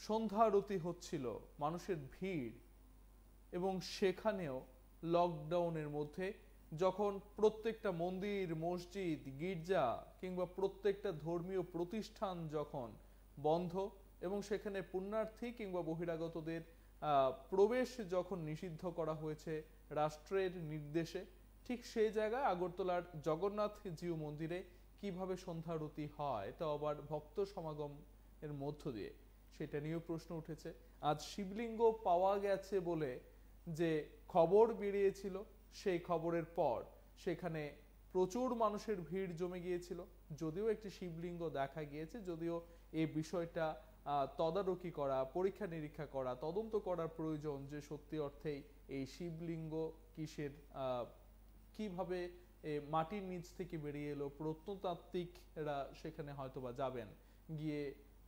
সন্ধ্যা আরতি হচ্ছিল, মানুষের ভিড়, এবং সেখানেও লকডাউনের মধ্যে যখন প্রত্যেকটা মন্দির, মসজিদ, গির্জা কিংবা প্রত্যেকটা ধর্মীয় প্রতিষ্ঠান যখন বন্ধ এবং সেখানে পুণ্যার্থী কিংবা বহিরাগতদের প্রবেশ যখন নিষিদ্ধ করা হয়েছে রাষ্ট্রের নির্দেশে, ঠিক সেই জায়গায় আগরতলার জগন্নাথ জিউ মন্দিরে কিভাবে সন্ধ্যা আরতি হয়, তা আবার ভক্ত সমাগম এর মধ্য দিয়ে, সেটা নিয়েও প্রশ্ন উঠেছে। আজ শিবলিঙ্গ পাওয়া গেছে বলে যে খবর বেরিয়েছিল, সেই খবরের পর সেখানে প্রচুর মানুষের ভিড় জমে গিয়েছিল। যদিও একটি শিবলিঙ্গ দেখা গিয়েছে, যদিও এই বিষয়টা তদারকি করা, পরীক্ষা নিরীক্ষা করা, তদন্ত করার প্রয়োজন যে সত্যি অর্থেই এই শিবলিঙ্গ কিসের, কিভাবে মাটির নিচ থেকে বেরিয়ে এলো, প্রত্নতাত্ত্বিকরা সেখানে হয়তোবা যাবেন, গিয়ে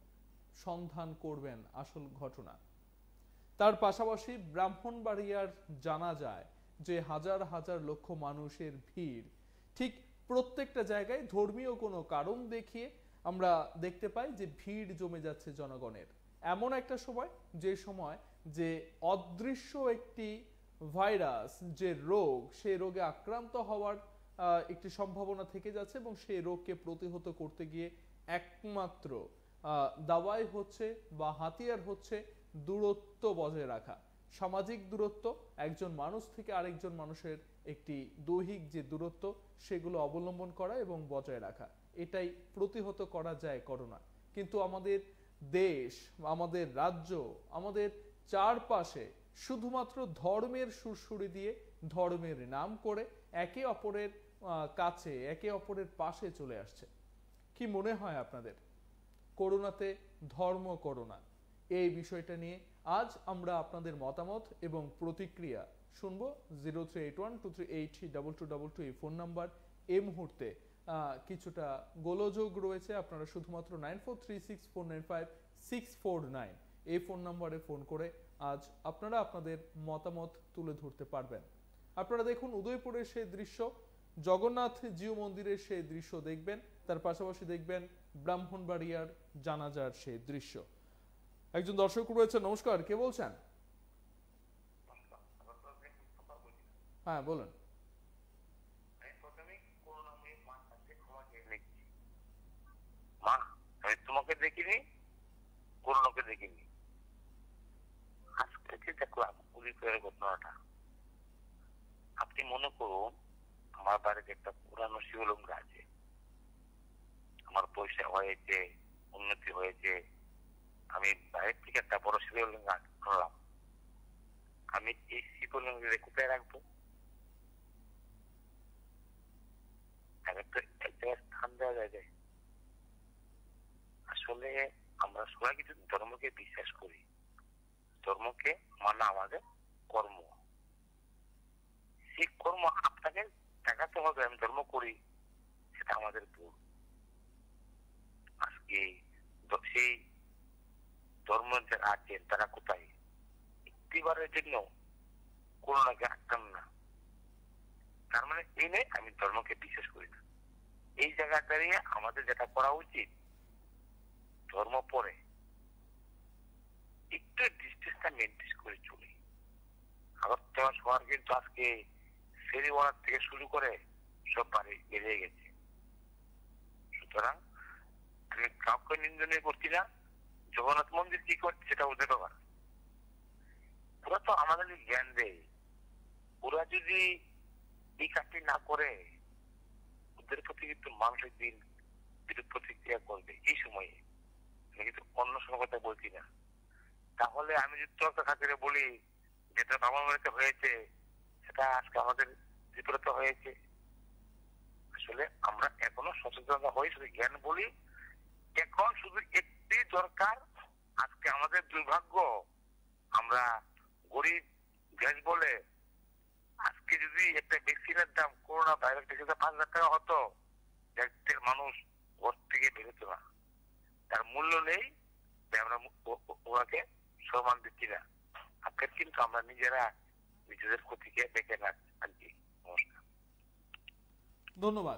সন্ধান করবেন আসল ঘটনা। তার পাশাপাশি ব্রাহ্মণবাড়িয়ার জানা যায় যে হাজার হাজার লক্ষ মানুষের ভিড়, ঠিক প্রত্যেকটা জায়গায় ধর্মীয় কোনো কারণ দেখিয়ে আমরা দেখতে পাই যে ভিড় জমে যাচ্ছে জনগণের। এমন একটা সময়, যে সময় যে অদৃশ্য একটি ভাইরাস, যে রোগ, সেই রোগে আক্রান্ত হওয়ার একটি সম্ভাবনা থেকে যাচ্ছে, এবং সেই রোগকে প্রতিহত করতে গিয়ে একমাত্র দাওয়াই হচ্ছে বা হাতিয়ার হচ্ছে দূরত্ব বজায় রাখা, সামাজিক দূরত্ব, একজন মানুষ থেকে আরেকজন মানুষের একটি দৈহিক যে দূরত্ব, সেগুলো অবলম্বন করা এবং বজায় রাখা। এটাই প্রতিহত করা যায় করোনা। কিন্তু আমাদের দেশ, আমাদের রাজ্য, আমাদের চারপাশে শুধুমাত্র ধর্মের সুরসুরি দিয়ে, ধর্মের নাম করে একে অপরের কাছে, একে অপরের পাশে চলে আসছে। কি মনে হয় আপনাদের, করোনাতে ধর্ম করোনা, এই বিষয়টা নিয়ে আজ আমরা আপনাদের মতামত এবং প্রতিক্রিয়া শুনবো। 038123822222 এই ফোন নাম্বার। এই মুহূর্তে কিছুটা গোলযোগ রয়েছে, আপনারা শুধুমাত্র 9436495649 এই ফোন নাম্বারে ফোন করে আজ আপনারা আপনাদের মতামত তুলে ধরতে পারবেন। আপনারা দেখুন উদয়পুরের সেই দৃশ্য, জগন্নাথ জিউ মন্দিরের সেই দৃশ্য দেখবেন, তার পাশাপাশি দেখবেন ব্রাহ্মণবাড়িয়ার জানাজার সেই দৃশ্য। একজন দর্শক রয়েছে, নমস্কার, কে বলছেন? হ্যাঁ বলুন। তোমাকে দেখিনি, করোনাকে দেখিনি। আজকে দেখলাম উদয়পুরের ঘটনাটা। আপনি মনে করুন, আমার বাড়িতে একটা পুরানো শিবলিঙ্গ আছে, আমার পয়সা হয়েছে, উন্নতি হয়েছে, আমি বাইরের থেকে একটা বড় শিবলিঙ্গ আনলাম, আমি এই শিবলিঙ্গ কোথায় রাখবো? এক জায়গায় স্থান দেওয়া যায়। আসলে আমরা সবাই কিছু ধর্মকে বিশ্বাস করি, ধর্মকে মানা আমাদের কর্ম। সেই কর্ম আপনাকে দেখাতে হবে আমি ধর্ম করি, সেটা আমাদের ভুল। আজকে সেই ধর্ম যারা আছেন তারা কোথায়? একটিবারের জন্য করোনাকে আটকান না, তার মানে এই নয় আমি ধর্মকে বিশ্বাস করি না। এই জায়গায় দাঁড়িয়ে আমাদের যেটা করা উচিত, ধর্ম পরে একটু ডিস্টেন্সটা মেনটেন করে চলি। আগরতলা শহর কিন্তু আজকে ফেরিওয়ালার থেকে শুরু করে সব বাড়ি বেরিয়ে গেছে। সুতরাং আমি কাউকে নিন্দনীয় করছি না, জগন্নাথ মন্দির কি করছে সেটা ওদের ব্যাপার। ওরা তো আমাদের জ্ঞান দেয়, ওরা যদি এই কাজটি না করে ওদের প্রতি কিন্তু মানুষের দিন বিরূপ প্রতিক্রিয়া করবে এই সময়ে। আমি কিন্তু অন্য সময় কথা বলছি না। তাহলে আমি যদি তর্ক খাতিরে বলি যেটা আমার বাড়িতে হয়েছে সেটা আজকে আমাদের বিপরীত হয়েছে। আসলে আমরা এখনো সচেতনতা হই, শুধু জ্ঞান বলি। এখন শুধু একটি দরকার, আজকে আমাদের দুর্ভাগ্য, আমরা গরিব দেশ বলে আজকে যদি একটা ভ্যাকসিনের দাম, করোনা ভাইরাস ভ্যাকসিনের 5,000 টাকা হতো, দেশের মানুষ ঘর থেকে বেরোতো না। তার মূল্য নেই, আমরা ওনাকে সম্মান দিচ্ছি না। আজকে কিন্তু আমরা নিজেরা নিজেদের ক্ষতিকে দেখে না আনছি। নমস্কার, ধন্যবাদ।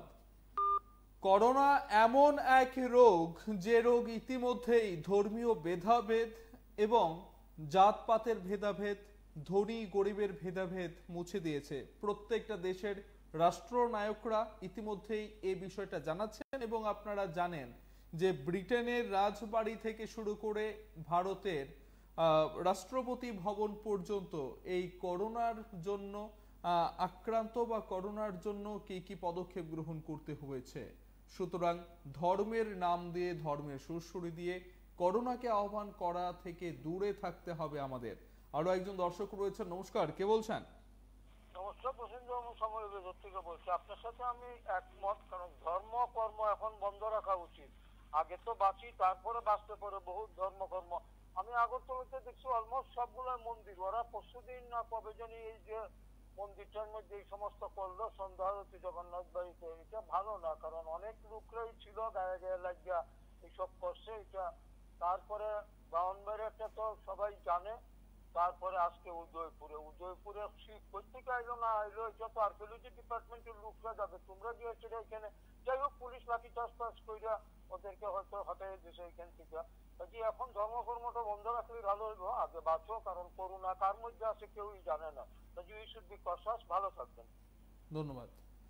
করোনা এমন এক রোগ, যে রোগ ইতিমধ্যেই ধর্মীয় ভেদাভেদ এবং জাতপাতের ভেদাভেদ, ধনী গরিবের ভেদাভেদ মুছে দিয়েছে। প্রত্যেকটা দেশের রাষ্ট্রনায়করা ইতিমধ্যেই এই বিষয়টা জানাচ্ছেন এবং আপনারা জানেন যে ব্রিটেনের রাজবাড়ি থেকে শুরু করে ভারতের রাষ্ট্রপতি ভবন পর্যন্ত এই করোনার জন্য আক্রান্ত বা করোনার জন্য কি কি পদক্ষেপ গ্রহণ করতে হয়েছে। সুতরাং ধর্মের নাম দিয়ে, ধর্মের সুরসুরি দিয়ে করোনাকে আহ্বান করা থেকে দূরে থাকতে হবে আমাদের। আরো একজন দর্শক রয়েছেন, নমস্কার, কে বলছেন? নমস্কার, প্রসেনজিৎ, আমি সময় বেজর থেকে বলছি। আপনার সাথে আমি একমত, কারণ ধর্ম কর্ম এখন বন্ধ রাখা উচিত। আগে তো বাঁচি, তারপরে বাঁচতে পারে বহুত ধর্মকর্ম। আমি আগরতলাতে দেখছি অলমোস্ট সবগুলো মন্দির, ওরা পরশুদিন না কবে জানি এই যে মন্দিরটার মধ্যে এই সমস্ত করলো সন্ধ্যা আরতি জগন্নাথ বাড়িতে, এটা ভালো না। কারণ অনেক লোকরাই ছিল গায়ে গায়ে লাগিয়া এইসব করছে এটা। তারপরে ব্রাহ্মণবাড়িয়াটা তো সবাই জানে। তারপরে আজকে উদয়পুরে প্রত্যেকে আইলো না আইলো, এটা তো আর্কিওলজি ডিপার্টমেন্টের লোকরা যাবে, তোমরা গিয়েছিল এখানে। যাই হোক, পুলিশ লাঠি চাষ কইরা ওদেরকে হয়তো হটাই দিয়েছে এখান থেকে। কাজে এখন ধর্মকর্মটা বন্ধ রাখলে ভালো হইব। আগে বাঁচো, কারণ করোনা কার মধ্যে আছে কেউই জানে না। কাজে উই শুড বি কশাস। ভালো থাকবেন, ধন্যবাদ।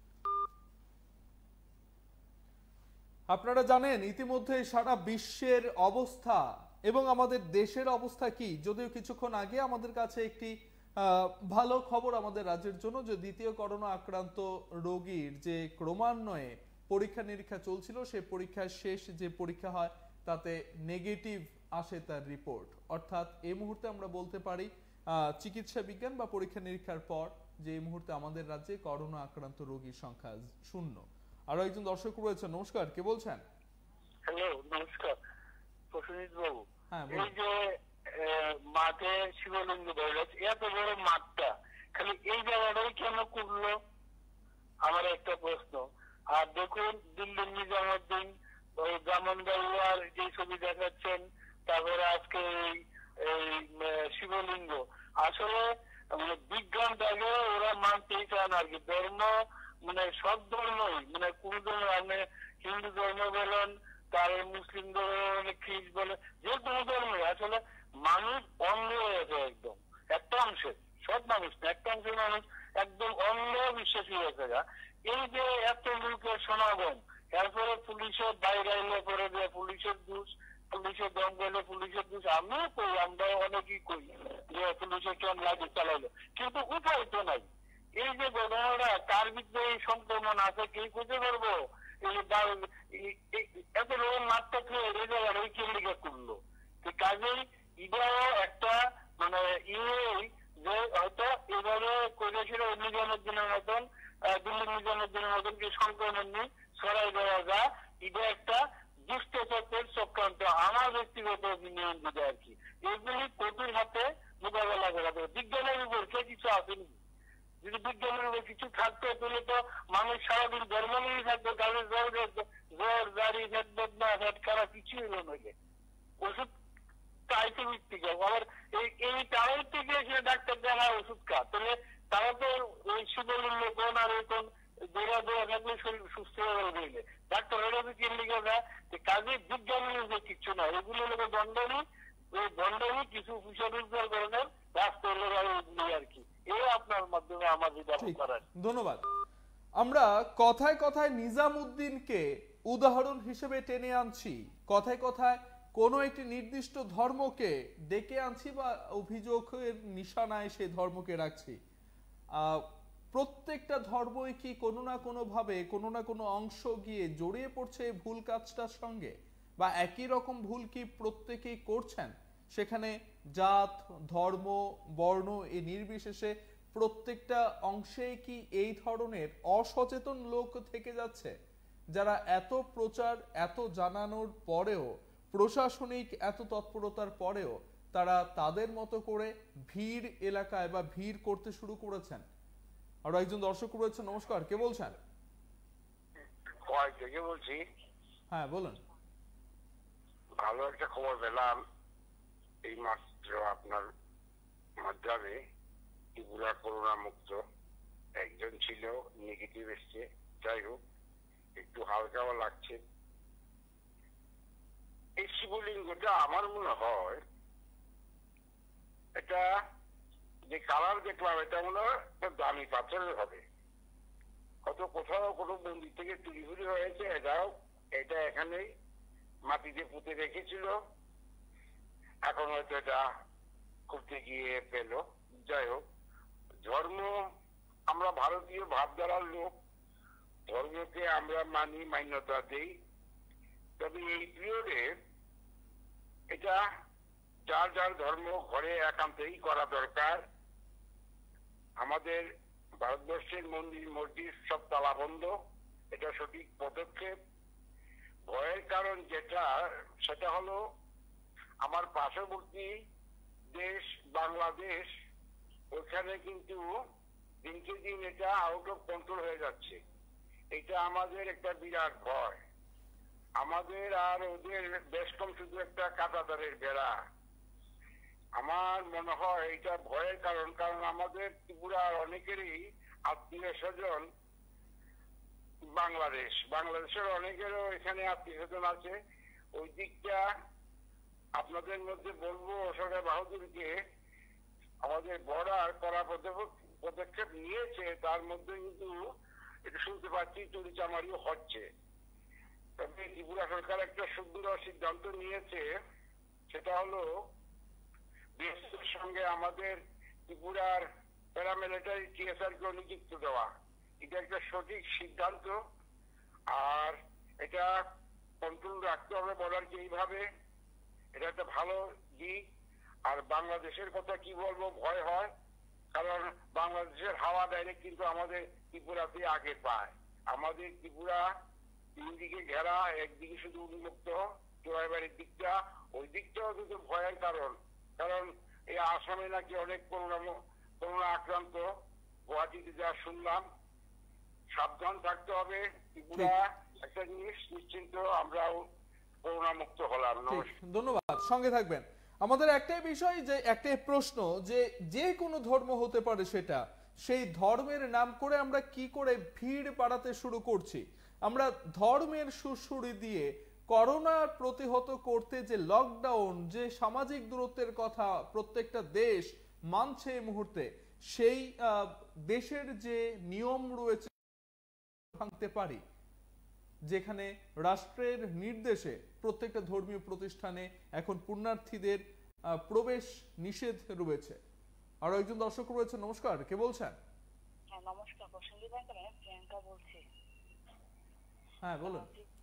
আপনারা জানেন ইতিমধ্যে সারা বিশ্বের অবস্থা এবং আমাদের দেশের অবস্থা কি। যদিও কিছুক্ষণ আগে আমাদের কাছে একটি ভালো খবর আমাদের রাজ্যের জন্য, যে দ্বিতীয় করোনা আক্রান্ত রোগীর যে ক্রমান্বয়ে পরীক্ষা নিরীক্ষা চলছিল, সেই পরীক্ষার শেষ যে পরীক্ষা হয় তাতে নেগেটিভ আসে তার রিপোর্ট। অর্থাৎ এই মুহূর্তে আমরা বলতে পারি চিকিৎসা বিজ্ঞান বা পরীক্ষা নিরীক্ষার পর যে এই মুহূর্তে আমাদের রাজ্যে করোনা আক্রান্ত রোগীর সংখ্যা 0। আরো একজন দর্শক রয়েছেন, নমস্কার, কে বলছেন? হ্যালো, নমস্কার প্রসেনজিৎ বাবু। হ্যাঁ, এই যে মাঠে শিবলিঙ্গ বেরোচ্ছে, এত বড় মাঠটা খালি এই জায়গাটাই কেন করলো, আমার একটা প্রশ্ন। আর দেখুন, দিল্লির নিজামুদ্দিন, ওই ব্রাহ্মণবাড়িয়ার যে ছবি দেখাচ্ছেন, তারপরে আজকে এই শিবলিঙ্গ, আসলে মানে বিজ্ঞানটাকে ওরা মানতেই চায় না আর কি। ধর্ম মানে সব ধর্মই, মানে কোন ধর্ম, আপনি হিন্দু ধর্ম বলেন, তার মুসলিম ধর্ম বলেন, খ্রিস্ট বলেন, যে কোনো ধর্মই আসলে মানুষ অন্ধ হয়েছে একদম। একটা অংশের, সব মানুষ না, একটা অংশের মানুষ একদম অন্ধ বিশ্বাসী হয়েছে। এই যে এত লোকের সমাগম, এরপরে পুলিশের বাইরে এলে পরে যে পুলিশের দোষ, পুলিশের দম গেলে পুলিশের দোষ, আমিও করি, আমরা অনেকেই করি যে পুলিশের কেন লাঠি চালাইলো, কিন্তু উপায় তো নাই। এই যে ঘটনাটা, তার ভিতরে এই সংক্রমণ আছে, কে খুঁজে পারবো? এত লোক মারতে এই জায়গাটা ওই কেন্দ্রিকা করলো। কাজেই এটাও একটা মানে যে হয়তো এভাবে করেছিল নিজামুদ্দিনের মতন, দিল্লির নিজামুদ্দিনের মতন কি সংক্রমণ নিয়ে ছড়াই দেওয়া যায়, এটা একটা দুষ্ট চক্রের চক্রান্ত। আমার ব্যক্তিগত অপিনিয়ন যেটা আর কি, এগুলি কঠিন হাতে মোকাবেলা করা যাবে। বিজ্ঞানের উপর কে কিছু আসেনি। যদি বিজ্ঞানের উপর কিছু থাকতো তাহলে তো মানুষ সারাদিন ধর্ম নিয়ে থাকতো, তাদের জ্বর জারি না খারা কিছুই হলো নাকি। ওষুধ চাইতে ভিত্তিক আবার এই টাউন থেকে এসে ডাক্তার দেখা ওষুধ খা, তাহলে তারা তো ওই শিবলিঙ্গ কোন আর এখন দৌড়া থাকলে শরীর সুস্থ হয়ে বললে ডাক্তার ওরা যদি কেন্দ্রিকা যায়, কাজে বিজ্ঞানের উপর কিচ্ছু না। এগুলো লোকের দণ্ডনী, ওই দণ্ডনী কিছু পয়সা রোজগার করার রাস্তা আর কি। এই আপনার মাধ্যমে আমার যেটা করার। ধন্যবাদ। আমরা কথায় কথায় নিজামুদ্দিনকে উদাহরণ হিসেবে টেনে আনছি, কথায় কথায় কোনো একটি নির্দিষ্ট ধর্মকে ডেকে আনছি বা অভিযোগের নিশানায় সেই ধর্মকে রাখছি। প্রত্যেকটা ধর্মই কি কোনো না কোনো ভাবে কোনো না কোনো অংশ গিয়ে জড়িয়ে পড়ছে এই ভুল কাজটার সঙ্গে, বা একই রকম ভুল কি প্রত্যেকেই করছেন? সেখানে জাত, ধর্ম, বর্ণ এই নির্বিশেষে প্রত্যেকটা অংশেই কি এই ধরনের অসচেতন লোক থেকে যাচ্ছে, যারা এত প্রচার, এত জানানোর পরেও, প্রশাসনিক এত তৎপরতার পরেও তারা তাদের মতো করে ভিড় এলাকায় বা ভিড় করতে শুরু করেছেন? আরো একজন দর্শক রয়েছে, নমস্কার, কে বলছেন? বলছি। হ্যাঁ, বলুন। ভালো একটা খবর পেলাম এই মাত্র আপনার মাধ্যমে, ত্রিপুরা করোনা মুক্ত একজন ছিল, নেগেটিভ এসছে। যাই হোক, একটু হালকাও লাগছে। এই শিবলিঙ্গটা আমার মনে হয় এটা যে কালার দেখলাম এটা মনে হয় একটা দামি পাথরের হবে, হয়তো কোথাও কোনো মন্দির থেকে চুরি হয়েছে। এটা এখানেই মাটিতে পুঁতে রেখেছিল, এখন হয়তো এটা করতে গিয়ে পেল। যাই হোক, ধর্ম, আমরা ভারতীয় ভাবধারার লোক, ধর্মকে আমরা মানি, মান্যতা দেই। তবে এই পিরিয়ডে এটা যার যার ধর্ম ঘরে একান্তই করা দরকার। আমাদের ভারতবর্ষের মন্দির মসজিদ সব তালা বন্ধ, এটা সঠিক পদক্ষেপ। ভয়ের কারণ যেটা, সেটা হলো আমার পার্শ্ববর্তী দেশ বাংলাদেশ, ওখানে কিন্তু দিনকে দিন এটা আউট অফ কন্ট্রোল হয়ে যাচ্ছে। এটা আমাদের একটা বিরাট ভয়। আমাদের আর ওদের বেশ কম শুধু একটা কাঁটাতারের বেড়া। আমার মনে হয় এটা ভয়ের কারণ, কারণ আমাদের ত্রিপুরার অনেকেরই আত্মীয় স্বজন বাংলাদেশের অনেকেরও এখানে আত্মীয় স্বজন আছে। ওই দিকটা আপনাদের মধ্যে বলবো অশোকা বাহাদুরকে, আমাদের বর্ডার করা পদক্ষেপ নিয়েছে, তার মধ্যে কিন্তু এটা শুনতে পাচ্ছি চুরি চামারিও হচ্ছে। তবে ত্রিপুরা সরকার একটা সুন্দর সিদ্ধান্ত নিয়েছে, সেটা হলো বিএসএফের সঙ্গে আমাদের ত্রিপুরার প্যারামিলিটারি টিএসআর কে নিযুক্ত দেওয়া। এটা একটা সঠিক সিদ্ধান্ত, আর এটা কন্ট্রোল রাখতে হবে বর্ডারকে এইভাবে। এটা একটা ভালো দিক। আর বাংলাদেশের কথা কি বলবো, ভয় হয়, কারণ বাংলাদেশের হাওয়া ডাইরেক্ট কিন্তু আমাদের ত্রিপুরাতে আগে পায়। আমাদের ত্রিপুরা তিনদিকে ঘেরা, একদিকে শুধু উন্মুক্ত চোরাইবাড়ির দিকটা, ওই দিকটাও কিন্তু ভয়ের কারণ। কারণ এই আসামে নাকি অনেক করোনা আক্রান্ত, গুয়াহাটিতে যা শুনলাম। সাবধান থাকতে হবে। ত্রিপুরা একটা জিনিস নিশ্চিন্ত, আমরাও করোনা মুক্ত হলাম। ধন্যবাদ, সঙ্গে থাকবেন। আমাদের একটাই বিষয়, যে একটাই প্রশ্ন, যে কোনো ধর্ম হতে পারে, সেটা সেই ধর্মের নাম করে আমরা কি করে ভিড় বাড়াতে শুরু করছি। আমরা ধর্মের সুরসুরি দিয়ে করোনা প্রতিহত করতে যে লকডাউন, যে সামাজিক দূরত্বের কথা প্রত্যেকটা দেশ মানছে এই মুহূর্তে, সেই দেশের যে নিয়ম রয়েছে ভাঙতে পারি, যেখানে রাষ্ট্রের নির্দেশে প্রত্যেকটা ধর্মীয় প্রতিষ্ঠানে এখন পুণ্যার্থীদের প্রবেশ নিষেধ রয়েছে। আর একজন দর্শক রয়েছে, নমস্কার, কে বলছেন? হ্যাঁ নমস্কার, বসুন্ধী ব্যাংকের প্রিয়াঙ্কা বলছি। হ্যাঁ বলুন।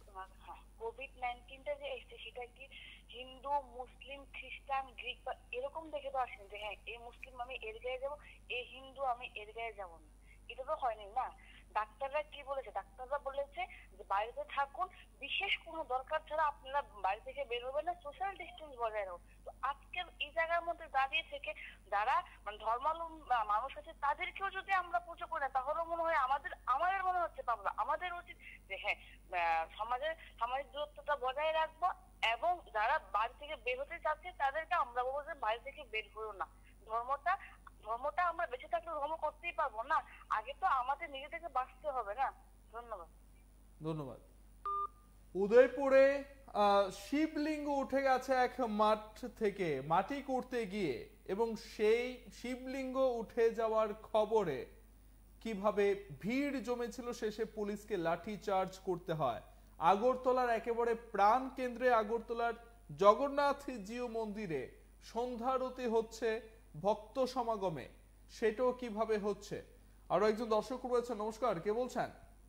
কোভিড-19টা যে এসেছে, সেটা কি হিন্দু, মুসলিম, খ্রিস্টান, গ্রিক বা এরকম দেখে তো আসেনি যে হ্যাঁ এই মুসলিম আমি এর গায়ে যাবো, এই হিন্দু আমি এর গায়ে যাবো না, এটা তো হয়নি না। ডাক্তাররা কি বলেছে? ডাক্তাররা বলেছে যে বাড়িতে থাকুন, বিশেষ কোনো দরকার ছাড়া আপনারা বাড়ি থেকে বের হবেন না, সোশ্যাল ডিস্টেন্স বজায় রাখুন। তো আজকের এই জায়গার মধ্যে দাঁড়িয়ে থেকে যারা মানে ধর্মাবলম্বী মানুষ আছে, তাদেরকেও যদি আমরা পুজো করি না, তাহলে মনে হয় আমাদের মনে হচ্ছে পাবো আমাদের উচিত যে হ্যাঁ সামাজিক দূরত্বটা বজায় রাখবো, এবং যারা বাড়ি থেকে বের হতে চাচ্ছে তাদেরকে আমরা বলবো যে বাড়ি থেকে বের হইও না। ধর্মটা আমরা বেঁচে থাকলে ধর্ম করতেই পারবো না, আগে তো আমাদের নিজেদেরকে বাঁচতে হবে না। ধন্যবাদ। উদয়পুরে শিবলিঙ্গ উঠে গেছে এক মাঠ থেকে মাটি করতে গিয়ে, এবং সেই শিবলিঙ্গ উঠে যাওয়ার খবরে কিভাবে ভিড় জমেছিল, শেষে পুলিশকে লাঠি চার্জ করতে হয়। আগরতলার একেবারে প্রাণ কেন্দ্রে আগরতলার জগন্নাথ জিউ মন্দিরে সন্ধ্যারতি হচ্ছে ভক্ত সমাগমে, সেটাও কিভাবে হচ্ছে। আরো একজন দর্শক রয়েছে, নমস্কার, কে বলছেন?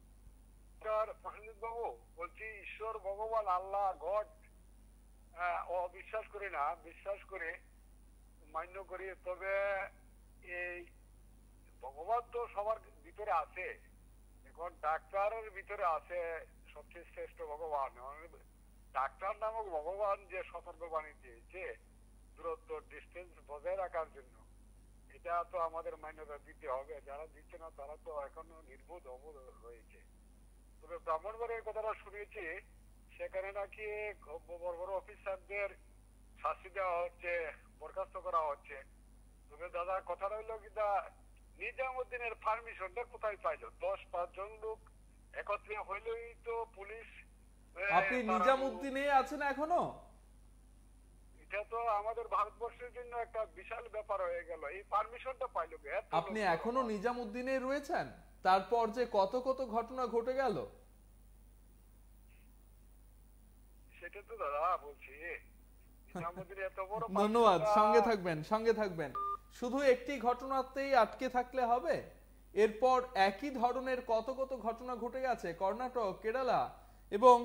বাবু বলছি, ঈশ্বর ভগবান আল্লাহ গড অবিশ্বাস করি না, বিশ্বাস করে মান্য করি। তবে এই ভগবান তো সবার ভিতরে আছে, এখন ডাক্তারের ভিতরে আছে সবচেয়ে শ্রেষ্ঠ ভগবান। ডাক্তার নামক ভগবান যে সতর্কবাণী দিয়েছে দূরত্ব ডিস্টেন্স বজায় রাখার জন্য, এটা তো আমাদের মান্যতা দিতে হবে। যারা দিচ্ছে না তারা তো এখনো নির্বোধ অবোধ রয়েছে। তবে ব্রাহ্মণবাড়ির কথাটা শুনেছি, সেখানে নাকি বড় বড় অফিসারদের শাস্তি দেওয়া হচ্ছে, বরখাস্ত করা হচ্ছে। তবে দাদা কথাটা হইলো কিনা, নিজামুদ্দিনের পারমিশনটা কোথায় পাইলো? 10-5 জন লোক একত্রে হইলেই তো পুলিশ। আপনি নিজামুদ্দিনে আছেন এখনো? এটা তো আমাদের ভারতবর্ষের জন্য একটা বিশাল ব্যাপার হয়ে গেল। এই পারমিশনটা পাইলো কে? আপনি এখনো নিজামুদ্দিনে রয়েছেন, তারপর যে কত কত ঘটনা ঘটে গেল। সেটা তো দাদা বলছি, নিজামুদ্দিনে এত বড় ধন্যবাদ, সঙ্গে থাকবেন সঙ্গে থাকবেন। শুধু একটি ঘটনাতেই আটকে থাকলে হবে? এরপর একই ধরনের কত কত ঘটনা ঘটে গেছে কর্ণাটক, কেরালা এবং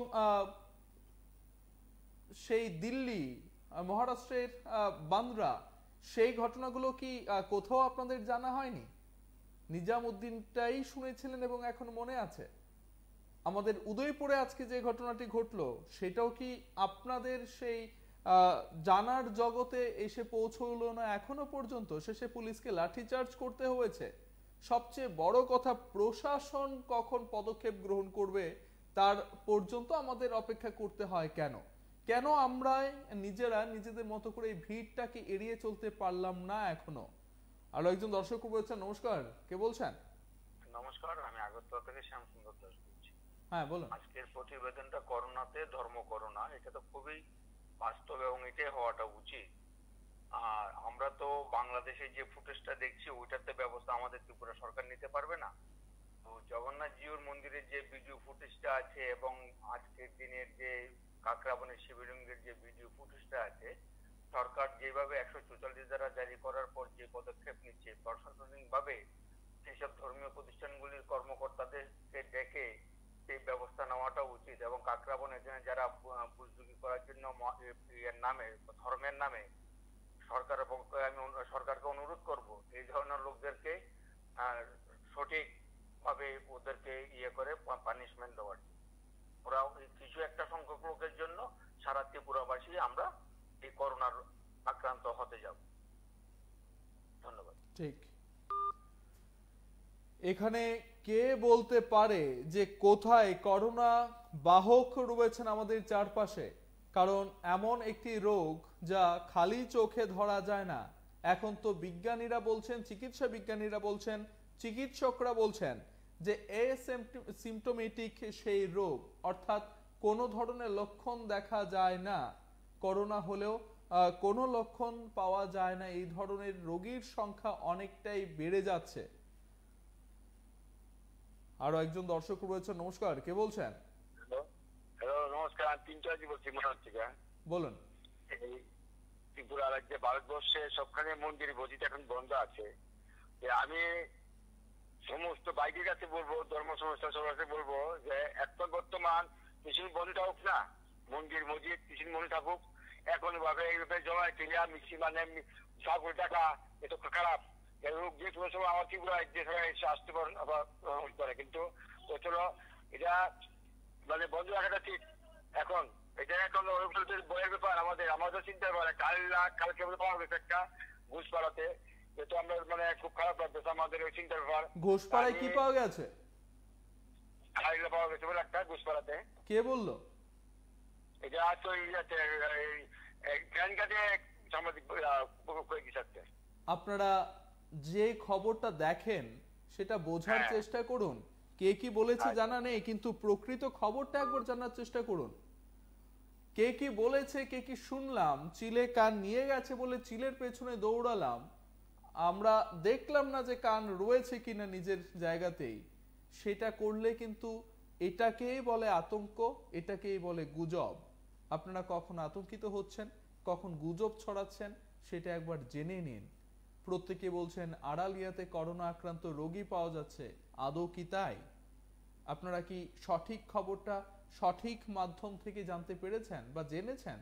সেই দিল্লি, মহারাষ্ট্রের বান্দ্রা। সেই ঘটনাগুলো কি কোথাও আপনাদের জানা হয়নি? নিজামুদ্দিনটাই শুনেছিলেন এবং এখন মনে আছে। আমাদের উদয়পুরে আজকে যে ঘটনাটি ঘটলো সেটাও কি আপনাদের সেই জানার জগতে এসে পৌঁছলো না এখনো পর্যন্ত? শেষে পুলিশকে লাঠিচার্জ করতে হয়েছে। সবচেয়ে বড় কথা, প্রশাসন কখন পদক্ষেপ গ্রহণ করবে তার পর্যন্ত আমাদের অপেক্ষা করতে হয় কেন? কেন আমরা নিজেরা নিজেদের মতো করে এই ভিড়টাকে এড়িয়ে চলতে পারলাম না এখনো? আরো একজন দর্শক বলছেন, নমস্কার, কে বলছেন? নমস্কার, আমি আগরতলা থেকে শ্যাম সুন্দর দাস বলছি। হ্যাঁ বলুন। আজকের প্রতিবেদনটা করোনাতে ধর্ম করোনা, এটা তো খুবই বাস্তব এবং এটাই হওয়াটা উচিত। আর আমরা তো বাংলাদেশে যে ফুটেজটা দেখছি ওইটাতে ব্যবস্থা আমাদের ত্রিপুরা সরকার নিতে পারবে না। তো জগন্নাথ জিউর মন্দিরের যে ভিডিও ফুটেজটা আছে এবং আজকের দিনের যে কাকরাবনের শিবলিঙ্গের যে ভিডিও ফুটেজটা আছে, সরকার যেভাবে 144 ধারা জারি করার পর যে পদক্ষেপ নিচ্ছে প্রশাসনিক ভাবে, সেসব ধর্মীয় প্রতিষ্ঠানগুলির কর্মকর্তাদেরকে ডেকে সেই ব্যবস্থা নেওয়াটা উচিত। এবং কাকরাবন এখানে যারা বুজরুগি করার জন্য নামে ধর্মের নামে সরকারের পক্ষে আমি সরকারকে অনুরোধ করব এই ধরনের লোকদেরকে সঠিক ভাবে ওদেরকে করে পানিশমেন্ট দেওয়ার। ওরা কিছু একটা সংখ্যক লোকের জন্য সারা ত্রিপুরাবাসী আমরা এই করোনার আক্রান্ত হতে যাব। ধন্যবাদ। ঠিক। এখানে কে বলতে পারে যে কোথায় করোনা বাহক রয়েছেন আমাদের চারপাশে? কারণ এমন একটি রোগ যা খালি চোখে ধরা যায় না। এখন তো বিজ্ঞানীরা বলছেন, চিকিৎসা বিজ্ঞানীরা বলছেন, চিকিৎসকরা বলছেন যে এসিম্পটোমেটিক সেই রোগ, অর্থাৎ কোনো ধরনের লক্ষণ দেখা যায় না। করোনা হলেও কোনো লক্ষণ পাওয়া যায় না, এই ধরনের রোগীর সংখ্যা অনেকটাই বেড়ে যাচ্ছে। আরো একজন দর্শক রয়েছে, নমস্কার, কে বলছেন? হ্যালো নমস্কার, আমি পিন্টুজি বলছি মহারাষ্ট্র থেকে। বলুন। এই ত্রিপুরা রাজ্যে ভারতবর্ষে সবখানে মন্দির মসজিদ এখন বন্ধ আছে। আমি সমস্ত বাইকের কাছে বলবো, ধর্ম সংস্থা সবার কাছে বলবো যে এখন বর্তমান কিছু বন্ধ থাকুক না, মন্দির মসজিদ কিছু মনে থাকুক। এখন ভাবে এইভাবে জমায় কিনা মিক্সি মানে সাগর টাকা, এত খারাপ রোগ যে সময় আমার ত্রিপুরা যে সবাই এসে আসতে পারেন আবার করে, কিন্তু চলো এটা মানে বন্ধ রাখাটা ঠিক। এখন এটা এখন বইয়ের ব্যাপার, আমাদের চিন্তা ব্যাপার। কালকে পাওয়া গেছে একটা ঘুষপাড়াতে, যেহেতু আমরা মানে খুব খারাপ লাগতেছে আমাদের ওই চিন্তার ব্যাপার। ঘুষপাড়ায় কি পাওয়া গেছে? পাওয়া গেছে বলে একটা ঘুষপাড়াতে। কে বললো? এটা ট্রেন কাটে সাংবাদিক কিছু। আপনারা যে খবরটা দেখেন সেটা বোঝার চেষ্টা করুন। কে কি বলেছে জানা নেই, কিন্তু প্রকৃত খবরটা একবার জানার চেষ্টা করুন। কে কি বলেছে, কে কি শুনলাম, চিলে কান নিয়ে গেছে বলে চিলের পেছনে দৌড়ালাম, আমরা দেখলাম না যে কান রয়েছে কিনা নিজের জায়গাতেই। সেটা করলে কিন্তু এটাকেই বলে আতঙ্ক, এটাকেই বলে গুজব। আপনারা কখন আতঙ্কিত হচ্ছেন, কখন গুজব ছড়াচ্ছেন সেটা একবার জেনে নিন। প্রত্যেকে বলছেন আড়ালিয়াতে করোনা আক্রান্ত রোগী পাওয়া যাচ্ছে, আদৌ কি তাই? আপনারা কি সঠিক খবরটা সঠিক মাধ্যম থেকে জানতে পেরেছেন বা জেনেছেন?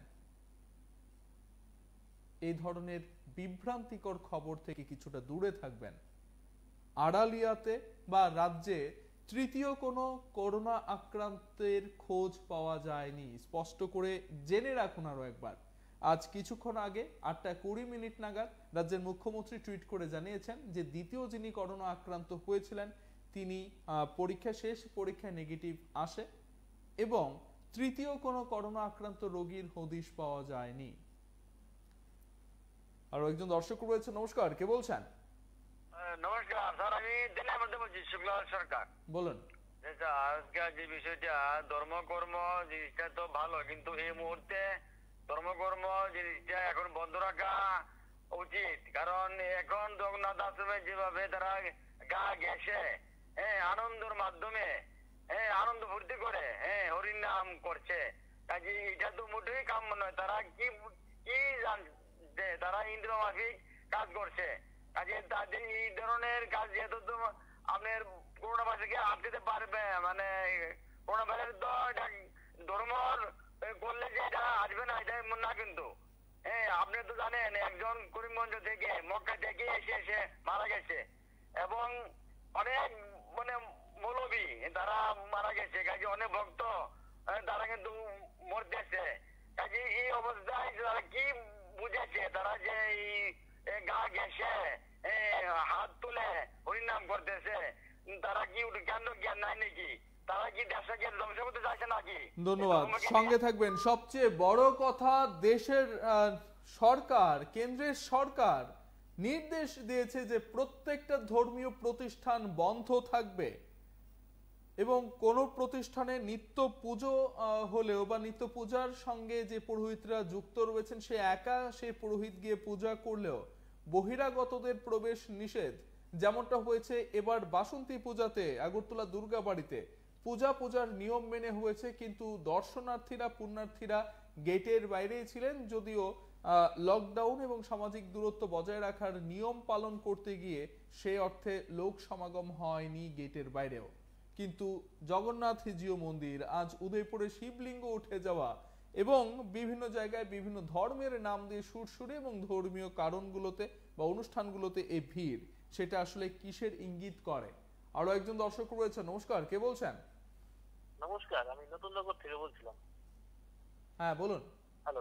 এই ধরনের বিভ্রান্তিকর খবর থেকে কিছুটা দূরে থাকবেন। আড়ালিয়াতে বা রাজ্যে তৃতীয় কোনো করোনা আক্রান্তের খোঁজ পাওয়া যায়নি, স্পষ্ট করে জেনে রাখুন আরো একবার। আজ কিছুক্ষণ আগে 8:20 নাগাদ রাজ্যের মুখ্যমন্ত্রী টুইট করে জানিয়েছেন যে দ্বিতীয় যিনি করোনা আক্রান্ত হয়েছিলেন তিনি পরীক্ষা শেষ, পরীক্ষায় নেগেটিভ আসে এবং তৃতীয় কোনো করোনা আক্রান্ত রোগীর হদিশ পাওয়া যায়নি। আরো একজন দর্শক রয়েছে, নমস্কার, কে বলছেন? নমস্কার স্যার, আমি দিল্লির মধ্যে বলছি, শুক্লাল সরকার। বলুন। আজকে যে বিষয়টা ধর্ম কর্ম জিনিসটা তো ভালো, কিন্তু এই মুহূর্তে ধর্মকর্ম জিনিসটা এখন বন্ধ রাখা উচিত, কারণ এখন জগন্নাথ আশ্রমে যেভাবে তারা গা ঘেঁষে আনন্দের মাধ্যমে আনন্দ ফুর্তি করে হরির নাম করছে, কাজে এটা তো মোটেই কাম্য নয়। তারা কি কি জানছে? তারা ইন্দ্র মাফিক কাজ করছে, কাজে তাদের এই ধরনের কাজ যেহেতু তো আপনার করোনা ভাইরাসকে আটকাতে পারবে, মানে করোনা ভাইরাস তো এটা ধর্মর করলে যে এটা আসবে না এটা এমন না, কিন্তু আপনি তো জানেন একজন করিমগঞ্জ থেকে মক্কা থেকে এসে মারা গেছে, এবং অনেক মানে মৌলবী তারা মারা গেছে, কাজে অনেক ভক্ত তারা কিন্তু মরতেছে। কাজে এই অবস্থায় তারা কি বুঝেছে? তারা যে এই গা ঘেঁষে হাত তুলে হরিনাম করতেছে, তারা কি কেন জ্ঞান নাই নাকি? তারা কি দেশকে ধ্বংস করতে চাইছে নাকি? ধন্যবাদ, সঙ্গে থাকবেন। সবচেয়ে বড় কথা, দেশের সরকার, কেন্দ্রের সরকার নির্দেশ দিয়েছে যে প্রত্যেকটা ধর্মীয় প্রতিষ্ঠান বন্ধ থাকবে, এবং কোন প্রতিষ্ঠানে নিত্য পুজো হলেও বা নিত্য পূজার সঙ্গে যে পুরোহিতরা যুক্ত রয়েছেন সে একা সেই পুরোহিত গিয়ে পূজা করলেও বহিরাগতদের প্রবেশ নিষেধ। যেমনটা হয়েছে এবার বাসন্তী পূজাতে আগরতলা দুর্গা বাড়িতে পূজার নিয়ম মেনে হয়েছে, কিন্তু দর্শনার্থীরা পুণ্যার্থীরা গেটের বাইরেই ছিলেন, যদিও লকডাউন এবং সামাজিক দূরত্ব বজায় রাখার নিয়ম পালন করতে গিয়ে সেই অর্থে লোক সমাগম হয়নি গেটের বাইরেও। কিন্তু জগন্নাথজিও মন্দির, আজ উদয়পুরে শিবলিঙ্গ উঠে যাওয়া এবং বিভিন্ন জায়গায় বিভিন্ন ধর্মের নাম দিয়ে সুরসুরি এবং ধর্মীয় কারণগুলোতে বা অনুষ্ঠানগুলোতে এই ভিড়, সেটা আসলে কিসের ইঙ্গিত করে? আরো একজন দর্শক রয়েছে। নমস্কার, কে বলছেন? নমস্কার, আমি নতুননগর থেকে বলছিলাম। হ্যাঁ বলুন। হ্যালো,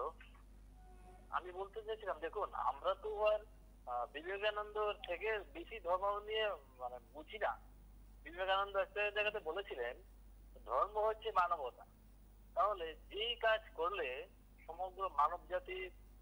আমি বলতে চাইছিলাম, দেখুন আমরা তো আর বিবেকানন্দ থেকে বেশি ধর্ম নিয়ে মানে বুঝি না। বিবেকানন্দ একটা জায়গাতে বলেছিলেন ধর্ম হচ্ছে মানবতা। তাহলে যেই কাজ করলে সমগ্র মানব জাতি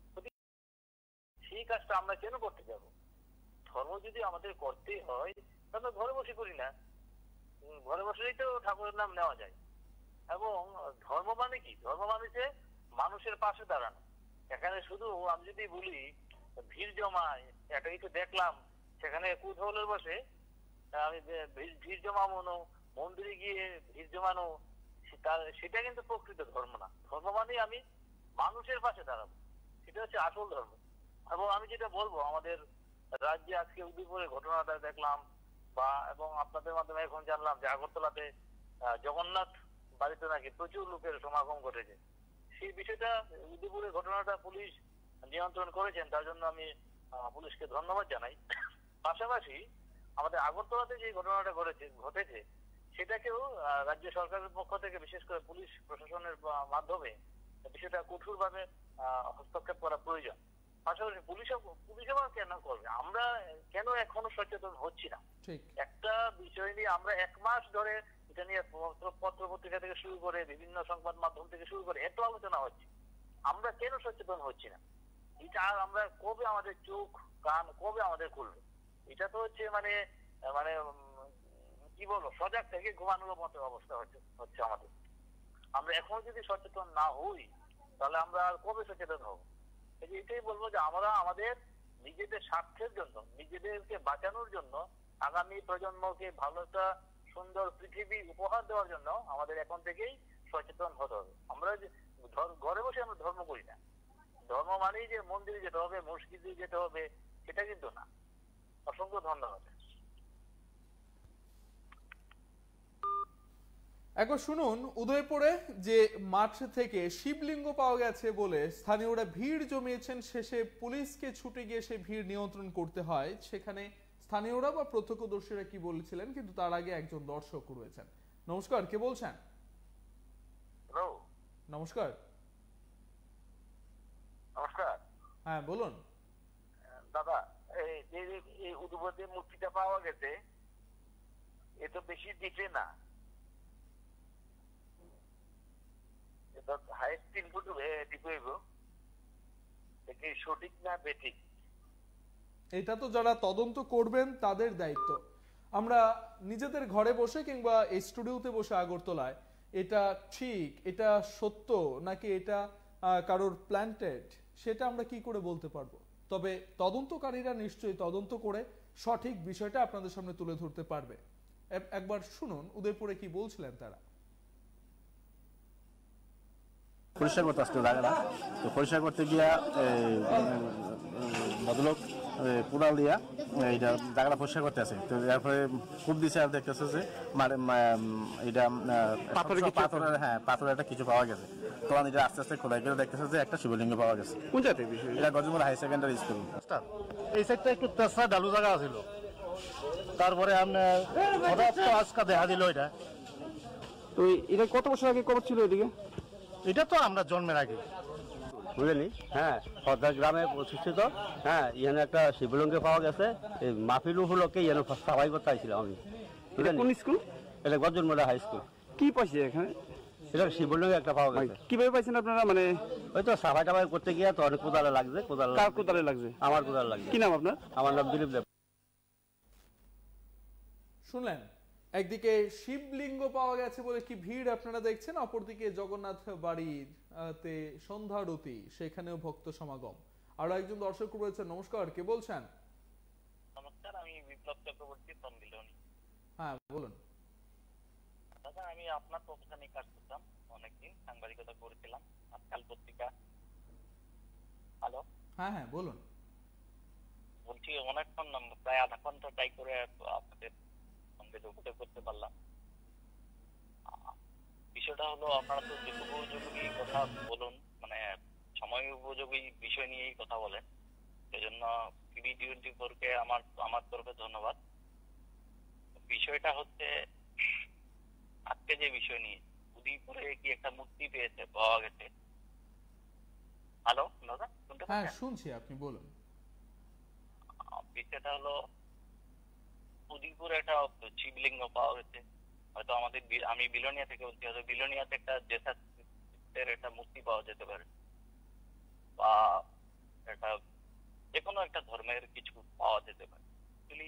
সেই কাজটা আমরা কেন করতে যাব? ধর্ম যদি আমাদের করতেই হয় তাহলে ঘরে বসে করি না, ঘরে বসেই তো ঠাকুরের নাম নেওয়া যায়। এবং ধর্ম মানে কি? ধর্ম মানে যে মানুষের পাশে দাঁড়ানো। এখানে শুধু আমি যদি বলি ভিড় জমায়, একটা কিছু দেখলাম সেখানে কুতূহলের বসে আমি ভিড় জমানো, মন্দিরে গিয়ে ভিড় জমানো, সেটা কিন্তু প্রকৃত ধর্ম না। ধর্ম মানে আমি মানুষের পাশে দাঁড়াবো, সেটা হচ্ছে আসল ধর্ম। এবং আমি যেটা বলবো, আমাদের রাজ্যে আজকে উদয়পুরে ঘটনাটা দেখলাম এবং আপনাদের মাধ্যমে এখন জানলাম যে আগরতলাতে জগন্নাথ বাড়িতে নাকি প্রচুর লোকের সমাগম ঘটেছে। সেই বিষয়টা উদয়পুরের ঘটনাটা পুলিশ নিয়ন্ত্রণ করেছেন, তার জন্য আমি পুলিশকে ধন্যবাদ জানাই। পাশাপাশি আমাদের আগরতলাতে যে ঘটনাটা ঘটেছে সেটাকেও রাজ্য সরকারের পক্ষ থেকে বিশেষ করে পুলিশ প্রশাসনের মাধ্যমে বিষয়টা কঠোরভাবে হস্তক্ষেপ করা প্রয়োজন। পাশাপাশি পুলিশও কেন করবে? আমরা কেন এখনো সচেতন হচ্ছি না? একটা বিষয় নিয়ে আমরা 1 মাস ধরে এটা নিয়ে পত্র পত্রিকা থেকে শুরু করে বিভিন্ন সংবাদ মাধ্যম থেকে শুরু করে এত আলোচনা হচ্ছে, আমরা কেন সচেতন হচ্ছি না? এটা আমরা কবে আমাদের চোখ কান কবে আমাদের খুলবে? এটা তো হচ্ছে মানে মানে কি বলবো, সজাগ থেকে ঘুমানোর মতো অবস্থা হচ্ছে আমাদের। আমরা এখনো যদি সচেতন না হই তাহলে আমরা আর কবে সচেতন হব? এটাই বলবো যে আমরা আমাদের নিজেদের স্বার্থের জন্য, নিজেদেরকে বাঁচানোর জন্য, আগামী প্রজন্মকে ভালো একটা সুন্দর পৃথিবী উপহার দেওয়ার জন্য আমাদের এখন থেকেই সচেতন হতে হবে। আমরা ঘরে বসে আমরা ধর্ম করি না। ধর্ম মানেই যে মন্দিরে যেতে হবে, মসজিদে যেতে হবে, সেটা কিন্তু না। অসংখ্য ধন্যবাদ। একবার শুনুন, উদয়পুরে যে মাঠ থেকে শিবলিঙ্গ পাওয়া গেছে বলে স্থানীয়রা ভিড় জমিয়েছেন, শেষে পুলিশকে ছুটে গিয়ে সেই ভিড় নিয়ন্ত্রণ করতে হয়। সেখানে স্থানীয়রা বা প্রত্যক্ষদর্শীরা কি বলেছিলেন, কিন্তু তার আগে একজন দর্শক রয়েছেন। নমস্কার, কে বলছেন? নমস্কার। নমস্কার। হ্যাঁ বলুন। দাদা, এই উদয়পুরে মূর্তিটা পাওয়া গেছে, এ তো বেশি দিচ্ছে না, সঠিক না বেঠিক এটা তো যারা তদন্ত করবেন তাদের দায়িত্ব। আমরা নিজেদের ঘরে বসে কিংবা এই স্টুডিওতে বসে আগরতলায় এটা ঠিক, এটা সত্য নাকি এটা কারোর প্ল্যান্টেড, সেটা আমরা কি করে বলতে পারবো? তবে তদন্তকারীরা নিশ্চয়ই তদন্ত করে সঠিক বিষয়টা আপনাদের সামনে তুলে ধরতে পারবে। একবার শুনুন উদয়পুরে কি বলছিলেন তারা। পরিষ্কার করতে আসতো জায়গাটা, তো পরিষ্কার করতে গিয়া ভদ্রলোক কোদাল দিয়া এইটা জায়গাটা পরিষ্কার করতে আছে। তো এরপরে খুব দিছে আর দেখতেছে যে এটা পাথরের, হ্যাঁ পাথরের একটা কিছু পাওয়া গেছে। তখন এটা আস্তে আস্তে খোদাই করে দেখতেছে যে একটা শিবলিঙ্গ পাওয়া গেছে। কোন জাতীয় বিষয় এটা গজমুল হাই সেকেন্ডারি স্কুল। এই সাইডটা একটু তেসরা ডালু জায়গা ছিল, তারপরে আপনার হঠাৎ তো আজকে দেখা দিল এটা। তো এটা কত বছর আগে কবর ছিল এদিকে? এটা তো আমরা জন্মের আগে, বুঝলি। হ্যাঁ, সর্দার গ্রামে প্রতিষ্ঠিত। হ্যাঁ, এখানে একটা শিবলিঙ্গ পাওয়া গেছে। এই মাহফিল উপলক্ষে এখানে সাফাই করতে আইছিলাম আমি। কোন স্কুল? এটা গজনমোড়া হাই স্কুল। কি পাইছে এখানে? এটা শিবলিঙ্গ একটা পাওয়া গেছে। কিভাবে পাইছেন আপনারা? মানে ওই তো সাফাই টাফাই করতে গিয়ে তো অনেক কোদালে লাগছে। কার কোদালে লাগছে? আমার কোদালে লাগছে। কি নাম আপনার? আমার নাম দিলীপ দেব। শুনলেন, একদিকে শিবলিঙ্গ পাওয়া গেছে বলে কি ভিড় আপনারা দেখছেন, অপরদিকে জগন্নাথ বাড়িতে সন্ধ্যারতি, সেখানেও ভক্ত সমাগম। আরো একজন দর্শক রয়েছেন। নমস্কার, কে বলছেন? নমস্কার, আমি বিপ্লব চক্রবর্তী ফ্রম বিলোনি। হ্যাঁ বলুন। দাদা, আমি আপনার প্রফেশনে কাজ করতাম অনেকদিন, সাংবাদিকতা করেছিলাম আজকাল পত্রিকা। হ্যালো, হ্যাঁ হ্যাঁ বলুন। বলছি অনেকক্ষণ প্রায় আধা ঘন্টা ট্রাই করে আপনাদের সঙ্গে যোগাযোগ করতে পারলাম। বিষয়টা হলো, আপনারা তো যুগোপযোগী কথা বলুন, মানে সময় উপযোগী বিষয় নিয়েই কথা বলেন, সেজন্য টিভি24-কে আমার তরফে ধন্যবাদ। বিষয়টা হচ্ছে, আজকে যে বিষয় নিয়ে উদয়পুরে কি একটা মূর্তি পাওয়া গেছে। হ্যালো দাদা, শুনতে হ্যাঁ পাচ্ছেন? শুনছি, আপনি বলুন। বিষয়টা হলো, উদয়পুরে একটা শিবলিঙ্গ পাওয়া গেছে। হয়তো আমি বিলোনিয়া থেকে বলছি, হয়তো বিলোনিয়াতে একটা জেসার একটা মূর্তি পাওয়া যেতে পারে, বা একটা যেকোনো একটা ধর্মের কিছু পাওয়া যেতে পারে। অ্যাকচুয়ালি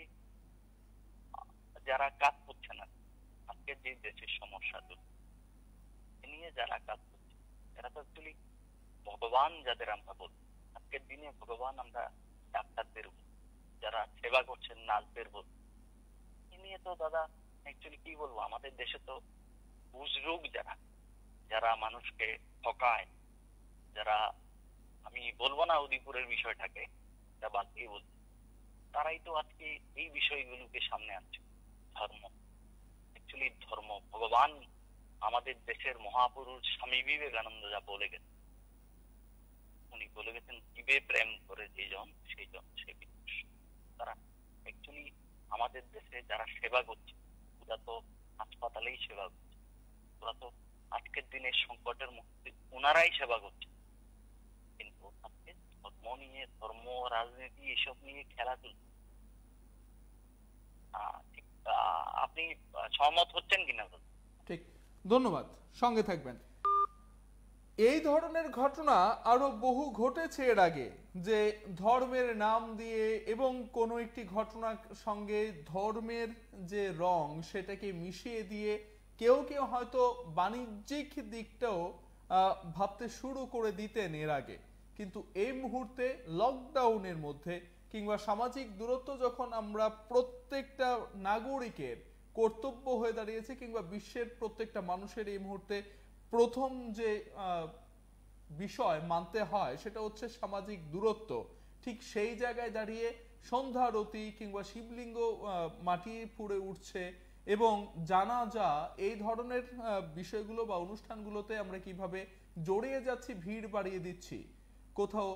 যারা কাজ করছে না, আজকে যে দেশের সমস্যা নিয়ে যারা কাজ করছে, এরা তো অ্যাকচুয়ালি ভগবান যাদের আমরা বলি, আজকের দিনে ভগবান আমরা ডাক্তারদের বলি, যারা সেবা করছেন নার্সদের বলি। এ নিয়ে তো দাদা অ্যাকচুয়ালি কি বলবো, আমাদের দেশে তো বুজরুগ যারা মানুষকে ঠকায়, যারা, আমি বলবো না উদয়পুরের বিষয়টাকে, এটা বাদ দিয়ে বলছি, তারাই তো আজকে এই বিষয়গুলোকে সামনে আনছে। ধর্ম, অ্যাকচুয়ালি ধর্ম, ভগবান আমাদের দেশের মহাপুরুষ স্বামী বিবেকানন্দ যা বলে গেছেন, উনি বলে গেছেন, জীবে প্রেম করে যেজন সেইজন সে বিদুষ। তারা অ্যাকচুয়ালি আমাদের দেশে যারা সেবা করছে, ওরা তো হাসপাতালেই সেবা করছে, ওরা তো আজকের দিনের সংকটের মধ্যে ওনারাই সেবা করছে। কিন্তু আজকে ধর্ম নিয়ে, ধর্ম রাজনীতি এসব নিয়ে খেলা চলছে। আপনি সহমত হচ্ছেন কিনা? ঠিক, ধন্যবাদ, সঙ্গে থাকবেন। এই ধরনের ঘটনা আরো বহু ঘটেছে এর আগে, যে ধর্মের নাম দিয়ে এবং কোনো একটি ঘটনার সঙ্গে ধর্মের যে রং সেটাকে মিশিয়ে দিয়ে কেউ কেউ হয়তো বাণিজ্যিক দিকটাও ভাবতে শুরু করে দিতেন এর আগে। কিন্তু এই মুহূর্তে লকডাউনের মধ্যে কিংবা সামাজিক দূরত্ব যখন আমরা প্রত্যেকটা নাগরিকের কর্তব্য হয়ে দাঁড়িয়েছে, কিংবা বিশ্বের প্রত্যেকটা মানুষের এই মুহূর্তে প্রথম যে বিষয় মানতে হয় সেটা হচ্ছে সামাজিক দূরত্ব, ঠিক সেই জায়গায় দাঁড়িয়ে সন্ধ্যারতি কিংবা শিবলিঙ্গ মাটি পুড়ে উঠছে এবং জানাজা, এই ধরনের বিষয়গুলো বা অনুষ্ঠানগুলোতে আমরা কিভাবে জড়িয়ে যাচ্ছি, ভিড় বাড়িয়ে দিচ্ছি, কোথাও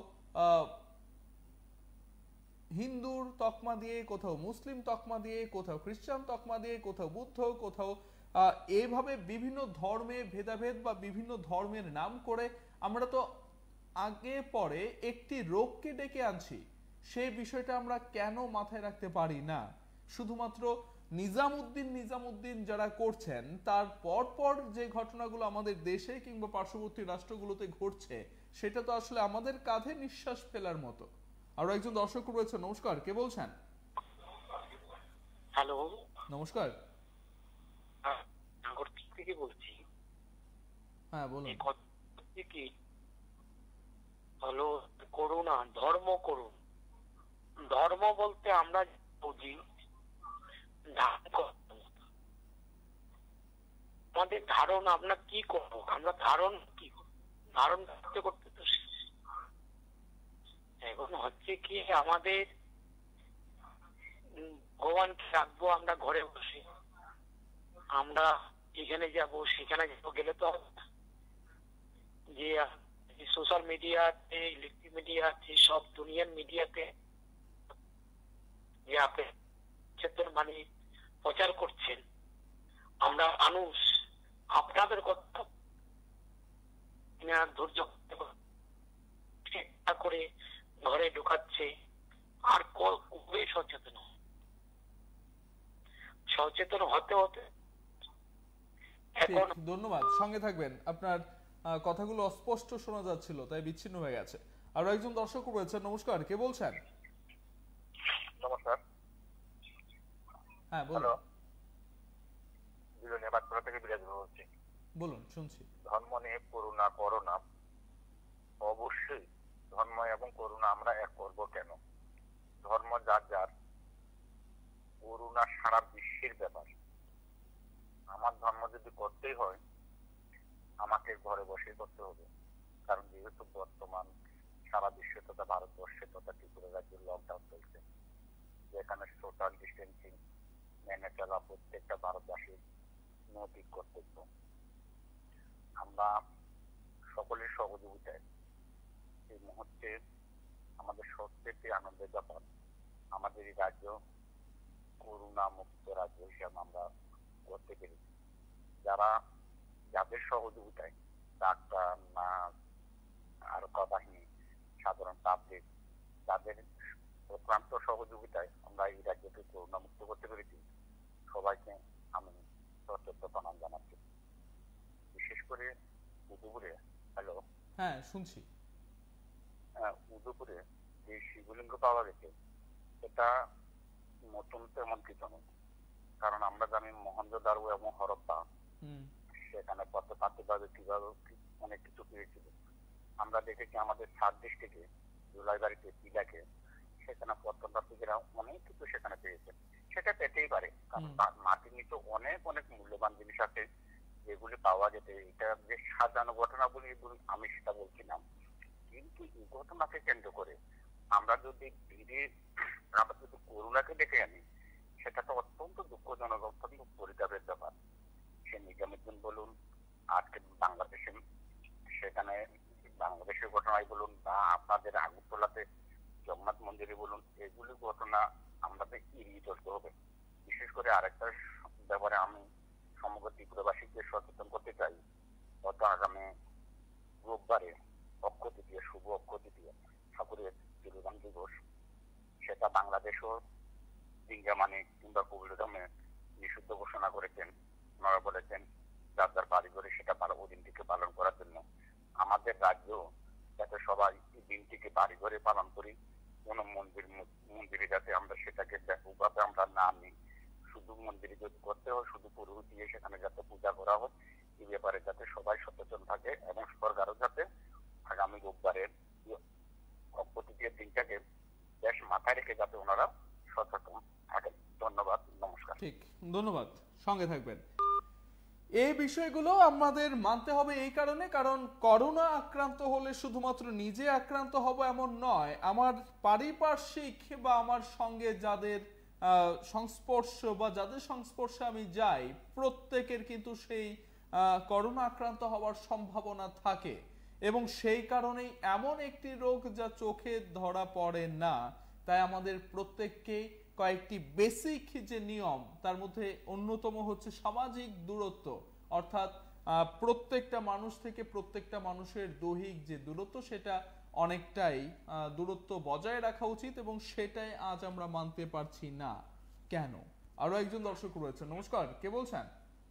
হিন্দুর তকমা দিয়ে, কোথাও মুসলিম তকমা দিয়ে, কোথাও খ্রিস্টান তকমা দিয়ে, কোথাও বুদ্ধ, কোথাও এইভাবে বিভিন্ন ধর্মে ভেদাভেদ বা বিভিন্ন ধর্মের নাম করে আমরা তো আগে পরে একটি রোগকে ডেকে আনছি। সেই বিষয়টা আমরা কেন মাথায় রাখতে পারি না? শুধুমাত্র নিজামুদ্দিন যারা করছেন, তার পর যে ঘটনাগুলো আমাদের দেশে কিংবা পার্শ্ববর্তী রাষ্ট্রগুলোতে ঘটছে, সেটা তো আসলে আমাদের কাঁধে নিঃশ্বাস ফেলার মতো। আরো একজন দর্শক রয়েছে। নমস্কার, কে বলছেন? হ্যালো, নমস্কার। নাগর থেকে বলছি। হ্যাঁ বলুন। কি হলো করুণা, ধর্ম করুন। ধর্ম বলতে আমরা বুঝি আমাদের ধারণ, আমরা কি করবো, আমরা ধারণ কি ধারণ করতে করতে তো এখন হচ্ছে কি আমাদের ভগবানকে রাখবো আমরা ঘরে বসে, আমরা এখানে যাব সেখানে যাবো গেলে তো যে সোশ্যাল মিডিয়াতে, ইলেকট্রিক মিডিয়াতে, সব দুনিয়ার মিডিয়াতে যে আপনি মানে প্রচার করছেন, আমরা মানুষ আপনাদের কথা ধৈর্য করে ঘরে ঢুকাচ্ছে, আর কবে সচেতন হতে হতে এখন। ধন্যবাদ, সঙ্গে থাকবেন। আপনার কথাগুলো অস্পষ্ট শোনা যাচ্ছিল, তাই বিচ্ছিন্ন হয়ে গেছে। আরো একজন দর্শক রয়েছেন। নমস্কার, কে বলছেন? নমস্কার। হ্যাঁ বলুন। বলুন, শুনছি। ধর্ম নিয়ে করুণা করোনা, অবশ্যই ধর্ম এবং করুণা আমরা এক করব কেন? ধর্ম যার যার, করুণা সারা বিশ্বের ব্যাপার। আমার ধর্ম যদি করতেই হয় আমাকে ঘরে বসেই করতে হবে, কারণ যেহেতু বর্তমান সারা বিশ্বে তথা ভারতবর্ষে তথা ত্রিপুরা রাজ্যে লকডাউন চলছে, যেখানে সোশ্যাল ডিস্টেন্সিং মেনে চলা প্রত্যেকটা ভারতবাসীর নৈতিক কর্তব্য। আমরা সকলের সহযোগিতায় এই মুহূর্তে আমাদের সবচেয়ে আনন্দের ব্যাপার, আমাদের এই রাজ্য করুণা মুক্ত রাজ্য হিসাবে আমরা করতে পেরেছি। যাদের সহযোগিতায় ডাক্তার, নার্স, আরক্ষা বাহিনী, সাধারণ পাবলিক, তাদের অক্লান্ত সহযোগিতায় আমরা এই রাজ্যকে করুণা মুক্ত করতে পেরেছি। সবাইকে আমি সত্যত্ব প্রণাম জানাচ্ছি। বিশেষ করে উদয়পুরে, হ্যালো, হ্যাঁ শুনছি, উদয়পুরে যে শিবলিঙ্গ পাওয়া গেছে এটা নতুন তেমন কিছু নয়, কারণ আমরা জানি মহেঞ্জোদারো এবং হরপ্পা সেখানে প্রত্নতাত্ত্বিকভাবে কিভাবে অনেক কিছু পেয়েছিল। আমরা দেখেছি আমাদের 7 ডিস্ট্রিক্টে জুলাইবাড়িতে পিলাকে সেখানে প্রত্নতাত্ত্বিকরা অনেক কিছু সেখানে পেয়েছে। সেটা পেতেই পারে, কারণ মাটির নিচে অনেক অনেক মূল্যবান জিনিস আছে যেগুলি পাওয়া যেতে। এটা যে সাজানো ঘটনা বলি আমি সেটা বলছি না, কিন্তু এই ঘটনাকে কেন্দ্র করে আমরা যদি করুণাকে ডেকে আনি সেটা তো অত্যন্ত দুঃখজনক, অত্যন্ত পরিতাপের ব্যাপার। সে নিজামুদ্দিন বলুন, আজকে বাংলাদেশে সেখানে বাংলাদেশের ঘটনায় বলুন, বা আপনাদের আগরতলাতে জগন্নাথ মন্দিরে বলুন, এগুলি ঘটনা আমাদের এড়িয়ে চলতে হবে। বিশেষ করে আরেকটা ব্যাপারে আমি সমগ্র ত্রিপুরাবাসীকে সচেতন করতে চাই। গত আগামী রোববারে অক্ষয় তৃতীয়া, শুভ অক্ষয় তৃতীয়া, ঠাকুরের তিরোধান দিবস, সেটা বাংলাদেশও দিঙ্গামানি কিংবা কবিরধামে নিষিদ্ধ ঘোষণা করেছেন। ওনারা বলেছেন যার যার বাড়ি করে সেটা ওই দিনটিকে পালন করার জন্য। আমাদের রাজ্য যাতে সবাই এই দিনটিকে বাড়ি ঘরে পালন করি, কোন মন্দিরে যাতে আমরা সেটাকে ব্যাপকভাবে আমরা না নিই, শুধু মন্দিরে যদি করতে হয় শুধু পুরোহিত দিয়ে সেখানে যাতে পূজা করা হয়, এই ব্যাপারে যাতে সবাই সচেতন থাকে এবং সরকারও যাতে আগামী রোববারের অক্ষয় দিনটাকে বেশ মাথায় রেখে যাতে ওনারা সচেতন থাকেন। ধন্যবাদ, নমস্কার। ঠিক, ধন্যবাদ, সঙ্গে থাকবেন। এই বিষয়গুলো আমাদের মানতে হবে এই কারণে, কারণ করোনা আক্রান্ত হলে শুধুমাত্র নিজে আক্রান্ত হব এমন নয়, আমার পারিপার্শ্বিক বা আমার সঙ্গে যাদের সংস্পর্শ বা যাদের সংস্পর্শে আমি যাই প্রত্যেকের কিন্তু সেই করোনা আক্রান্ত হওয়ার সম্ভাবনা থাকে। এবং সেই কারণেই এমন একটি রোগ যা চোখে ধরা পড়ে না, তাই আমাদের প্রত্যেককে কয়েকটি বেসিক যে নিয়ম, তার মধ্যে অন্যতম হচ্ছে সামাজিক দূরত্ব, অর্থাৎ প্রত্যেকটা মানুষ থেকে প্রত্যেকটা মানুষের দৈহিক যে দূরত্ব সেটা অনেকটাই দূরত্ব বজায় রাখা উচিত, এবং সেটাই আজ আমরা মানতে পারছি না। কেন? আরো একজন দর্শক রয়েছে। নমস্কার, কে বলছেন?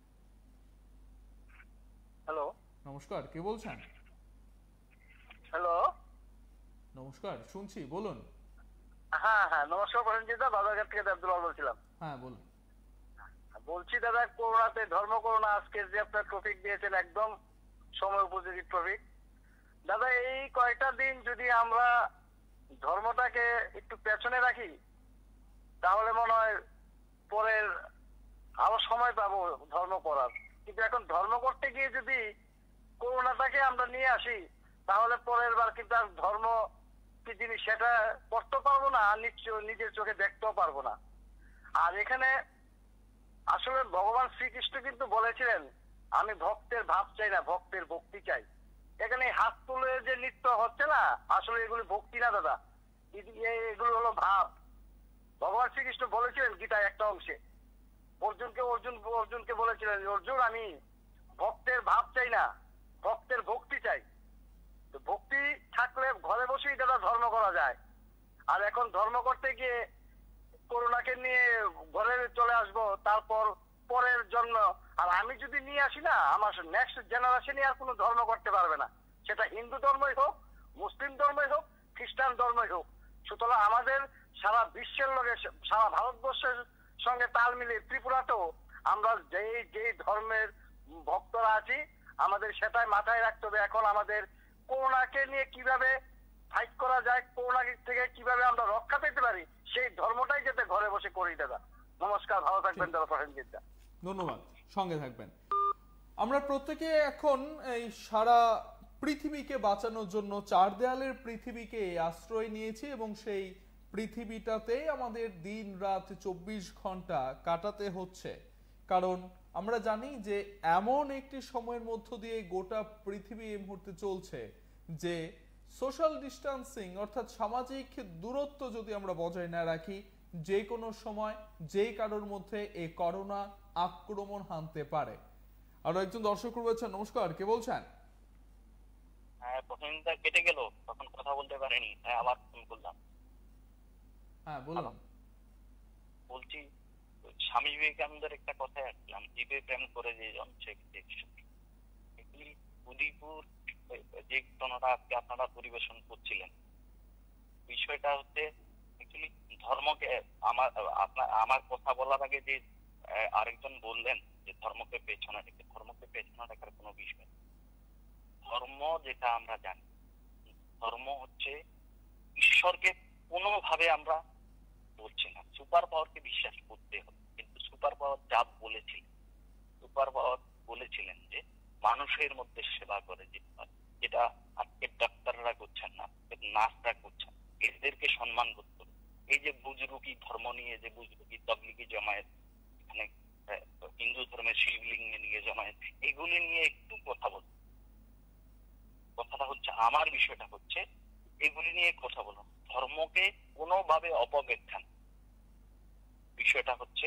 হ্যালো, নমস্কার, কে বলছেন? হ্যালো, নমস্কার, শুনছি, বলুন। হ্যাঁ হ্যাঁ, নমস্কার প্রসেনজিৎ, বাজারঘাট থেকে আব্দুল বলছিলাম। হ্যাঁ বলুন। বলছি দাদা, করোনাতে ধর্ম করোনা আজকে যে আপনার টপিক দিয়েছেন একদম সময় উপযোগী টপিক। দাদা এই কয়টা দিন যদি আমরা ধর্মটাকে একটু পেছনে রাখি তাহলে মনে হয় পরের আরো সময় পাবো ধর্ম করার। কিন্তু এখন ধর্ম করতে গিয়ে যদি করোনাটাকে আমরা নিয়ে আসি তাহলে পরের বার কিন্তু আর ধর্ম কি জিনিস সেটা করতে পারবো না, আর নিজের চোখে দেখতেও পারবো না। আর এখানে আসলে ভগবান শ্রীকৃষ্ণ কিন্তু বলেছিলেন আমি ভক্তের ভাব চাই না, ভক্তের ভক্তি চাই। এখানে হাত তুলে যে নৃত্য হচ্ছে না, আসলে এগুলি ভক্তি না দাদা, এগুলো হলো ভাব। ভগবান শ্রীকৃষ্ণ বলেছিলেন গীতায় একটা অংশে অর্জুনকে বলেছিলেন, অর্জুন আমি ভক্তের ভাব চাই না, ভক্তের ভক্তি চাই। তো ভক্তি থাকলে ঘরে বসেই দাদা ধর্ম করা যায়। আর এখন ধর্ম করতে গিয়ে করোনাকে নিয়ে ঘরে চলে আসবো, তারপর পরের জন্য আর আমি যদি নিয়ে আসি না, আমার নেক্সট জেনারেশনই আর কোনো ধর্ম করতে পারবে না, সেটা হিন্দু ধর্মই হোক, মুসলিম ধর্মই হোক, খ্রিস্টান ধর্মই হোক। সুতরাং আমাদের সারা বিশ্বের লোকের, সারা ভারতবর্ষের সঙ্গে তাল মিলিয়ে ত্রিপুরাতেও আমরা যেই ধর্মের ভক্তরা আছি আমাদের সেটাই মাথায় রাখতে হবে। এখন আমাদের করোনাকে নিয়ে কিভাবে ফাইট করা যায়, করোনা থেকে কিভাবে আমরা রক্ষা পেতে পারি, সেই ধর্মটাই যাতে ঘরে বসে করি দাদা। নমস্কার, ভালো থাকবেন দাদা। প্রসেনজিৎ দা, ধন্যবাদ, সঙ্গে থাকবেন। আমরা প্রত্যেকে এখন এই সারা পৃথিবীকে বাঁচানোর জন্য চার দেয়ালের পৃথিবীকে আশ্রয় নিয়েছি এবং সেই পৃথিবীটাতে আমাদের দিন রাত 24 ঘন্টা কাটাতে হচ্ছে। কারণ আমরা জানি যে এমন একটি সময়ের মধ্য দিয়ে গোটা পৃথিবী এই মুহূর্তে চলছে যে সোশ্যাল ডিস্টেন্সিং অর্থাৎ সামাজিক দূরত্ব যদি আমরা বজায় না রাখি, যে কোনো সময় যে কারোর মধ্যে এই করোনা আক্রমণ হানতে পারে। আরো একজন দর্শক রয়েছেন, নমস্কার, কে বলছেন? হ্যাঁ, প্রথমটা কেটে গেল, তখন কথা বলতে পারিনি, তাই আবার ফোন করলাম। হ্যাঁ বলুন। বলছি স্বামী বিবেকানন্দের একটা কথায় আসলাম, জীবে প্রেম করে যে জন সে উদয়পুর যে ঘটনাটা আজকে আপনারা পরিবেশন করছিলেন, বিষয়টা হচ্ছে অ্যাকচুয়ালি ধর্মকে আমার কথা বলার আগে যে আরেকজন বললেন যে ধর্মকে পেছনে রাখার কোনো বিষয়। ধর্ম যেটা আমরা জানি, ধর্ম হচ্ছে ঈশ্বরকে কোনোভাবে আমরা বলছি না, সুপার পাওয়ারকে বিশ্বাস করতে হবে। কিন্তু সুপার পাওয়ার যা বলেছিলেন যে মানুষের মধ্যে সেবা করে যেতে পারে, যেটা আজকের ডাক্তাররা করছেন না, নার্সরা করছেন, এদেরকে সম্মান করতে হবে। এই যে বুজরুকি ধর্ম নিয়ে যে বুজরুকি তবলিগি জমায়েত, এখানে হিন্দু ধর্মের শিবলিঙ্গে নিয়ে জমায়েত, এগুলি নিয়ে একটু কথা বলবো। কথাটা হচ্ছে, আমার বিষয়টা হচ্ছে এগুলি নিয়ে কথা বলুন, ধর্মকে কোনোভাবে অপব্যাখ্যা। বিষয়টা হচ্ছে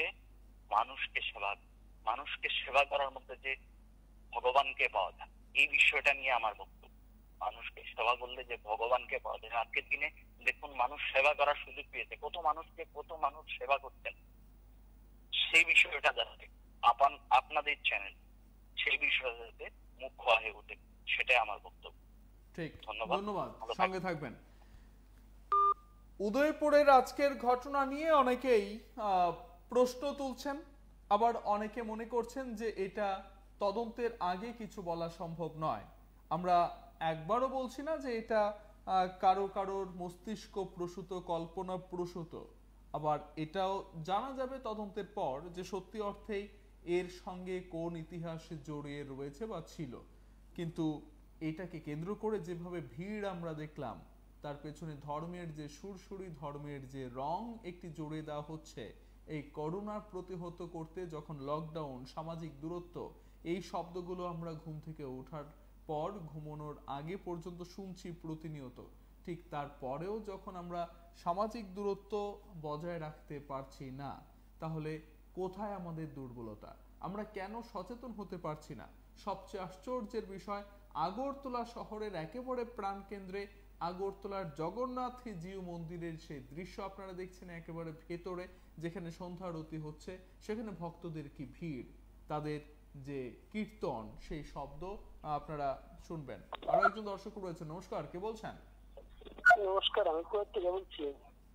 মানুষকে সেবা করার মধ্যে যে ভগবানকে পাওয়া যায়, এই বিষয়টা নিয়ে আমার বক্তব্য। মানুষকে সেবা করলে যে ভগবানকে পাওয়া যায়। আজকের দিনে দেখুন, মানুষ সেবা করার সুযোগ পেয়েছে, কত মানুষ সেবা করতেন, সেই বিষয়টা যাতে আপনাদের চ্যানেল সেই বিষয়টাতে মুখ্য হয়ে ওঠে, সেটাই আমার বক্তব্য। ঠিক, ধন্যবাদ, সঙ্গে থাকবেন। উদয়পুরের আজকের ঘটনা নিয়ে অনেকেই প্রশ্ন তুলছেন, আবার অনেকে মনে করছেন যে এটা তদন্তের আগে কিছু বলা সম্ভব নয়। আমরা একবারও বলছি না যে এটা কারোর মস্তিষ্ক প্রসূত, কল্পনা প্রসূত। আবার এটাও জানা যাবে তদন্তের পর যে সত্যি অর্থেই এর সঙ্গে কোন ইতিহাস জড়িয়ে রয়েছে বা ছিল। কিন্তু এটাকে কেন্দ্র করে যেভাবে ভিড় আমরা দেখলাম, তার পেছনে ধর্মের যে সুরসুরি, ধর্মের যে রং একটি জড়িয়ে দেওয়া হচ্ছে এই করোনা প্রতিহত করতে। যখন লকডাউন, সামাজিক দূরত্ব, এই শব্দগুলো আমরা ঘুম থেকে ওঠার পর ঘুমানোর আগে পর্যন্ত শুনছি প্রতিনিয়ত, ঠিক তারপরেও যখন আমরা সামাজিক দূরত্ব বজায় রাখতে পারছি না, তাহলে কোথায় আমাদের দুর্বলতা? আমরা কেন সচেতন হতে পারছি না? সবচেয়ে আশ্চর্যের বিষয়, আগরতলা শহরের একেবারে প্রাণকেন্দ্রে আগরতলার জগন্নাথ জিউ মন্দিরের সেই দৃশ্য আপনারা দেখছেন একেবারে ভেতরে, যেখানে সন্ধ্যা আরতি হচ্ছে, সেখানে ভক্তদের কি ভিড়, তাদের যে কীর্তন, সেই শব্দ আপনারা শুনবেন। আরো একজন দর্শক রয়েছে, নমস্কার, কে বলছেন? নমস্কার, আমি কুয়েত থেকে বলছি।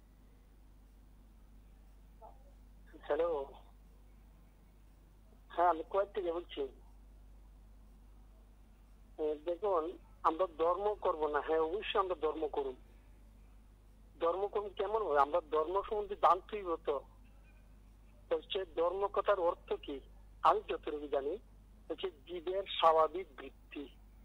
হ্যালো, হ্যাঁ আমি কুয়েত থেকে বলছি। দেখুন, আমরা ধর্ম করব না? হ্যাঁ, অবশ্যই আমরা ধর্ম করব। ধর্ম করব কেমন হবে? আমরা ধর্ম সম্বন্ধে জানতেই হতো। হচ্ছে ধর্ম কথার অর্থ কি? আমি যতটুকু জানি হচ্ছে জীবের স্বাভাবিক বৃত্তি।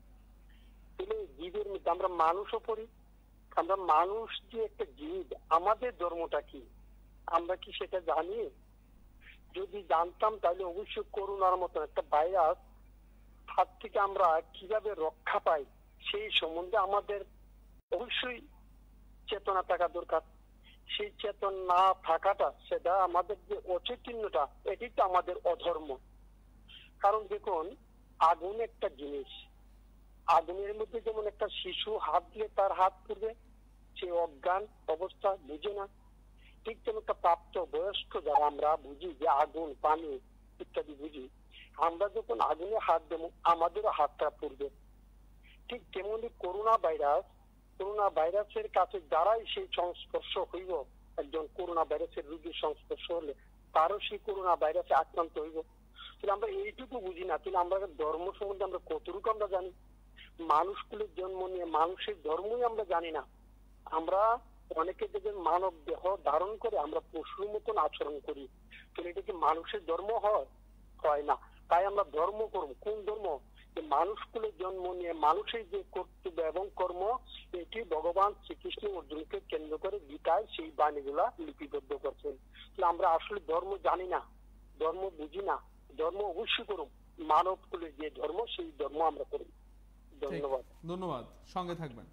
জীবের মধ্যে আমরা মানুষও পড়ি, আমরা মানুষ যে একটা জীব, আমাদের ধর্মটা কি আমরা কি সেটা জানি? যদি জানতাম তাহলে অবশ্যই করোনার মতো একটা ভাইরাস হাত থেকে আমরা কিভাবে রক্ষা পাই সেই সম্বন্ধে আমাদের অবশ্যই চেতনা থাকা দরকার। সেই চেতন না থাকাটা, সেটা আমাদের যে অচৈতন্যটা, এটি তো আমাদের অধর্ম। কারণ দেখুন, আগুন একটা জিনিস, আগুনের মধ্যে যেমন একটা শিশু হাত দিলে তার হাত পড়বে, সে অজ্ঞান অবস্থা বুঝে না। ঠিক যেমন একটা প্রাপ্ত বয়স্ক যারা আমরা বুঝি যে আগুন পানি ইত্যাদি বুঝি, আমরা যখন আগুনে হাত দেবো আমাদেরও হাতটা পড়বে। ঠিক তেমনি করোনা ভাইরাসের কাছে যারাই সেই সংস্পর্শ হইব, একজন করোনা ভাইরাসের রোগীর সংস্পর্শ হলে তারও সেই করোনা ভাইরাসে আক্রান্ত হইব। তাহলে আমরা এইটুকু বুঝি না, তাহলে আমরা ধর্ম সম্বন্ধে আমরা কতটুকু আমরা জানি? মানুষগুলোর জন্ম নিয়ে মানুষের ধর্মই আমরা জানি না। আমরা অনেকে দেখবেন মানব দেহ ধারণ করে আমরা পশুর মতন আচরণ করি, তাহলে এটা কি মানুষের ধর্ম হয় না? তাই আমরা ধর্ম করব। কোন ধর্ম? যে মানুষগুলোর জন্ম নিয়ে মানুষের যে কর্তব্য এবং কর্ম, এটি ভগবান শ্রীকৃষ্ণ অর্জুনকে কেন্দ্র করে গীতায় সেই বাণীগুলা লিপিবদ্ধ করছেন। তাহলে আমরা আসলে ধর্ম জানি না, ধর্ম বুঝি না। ধর্ম অবশ্যই করুন, মানবকুলের যে ধর্ম সেই ধর্ম আমরা করি। ধন্যবাদ, সঙ্গে থাকবেন।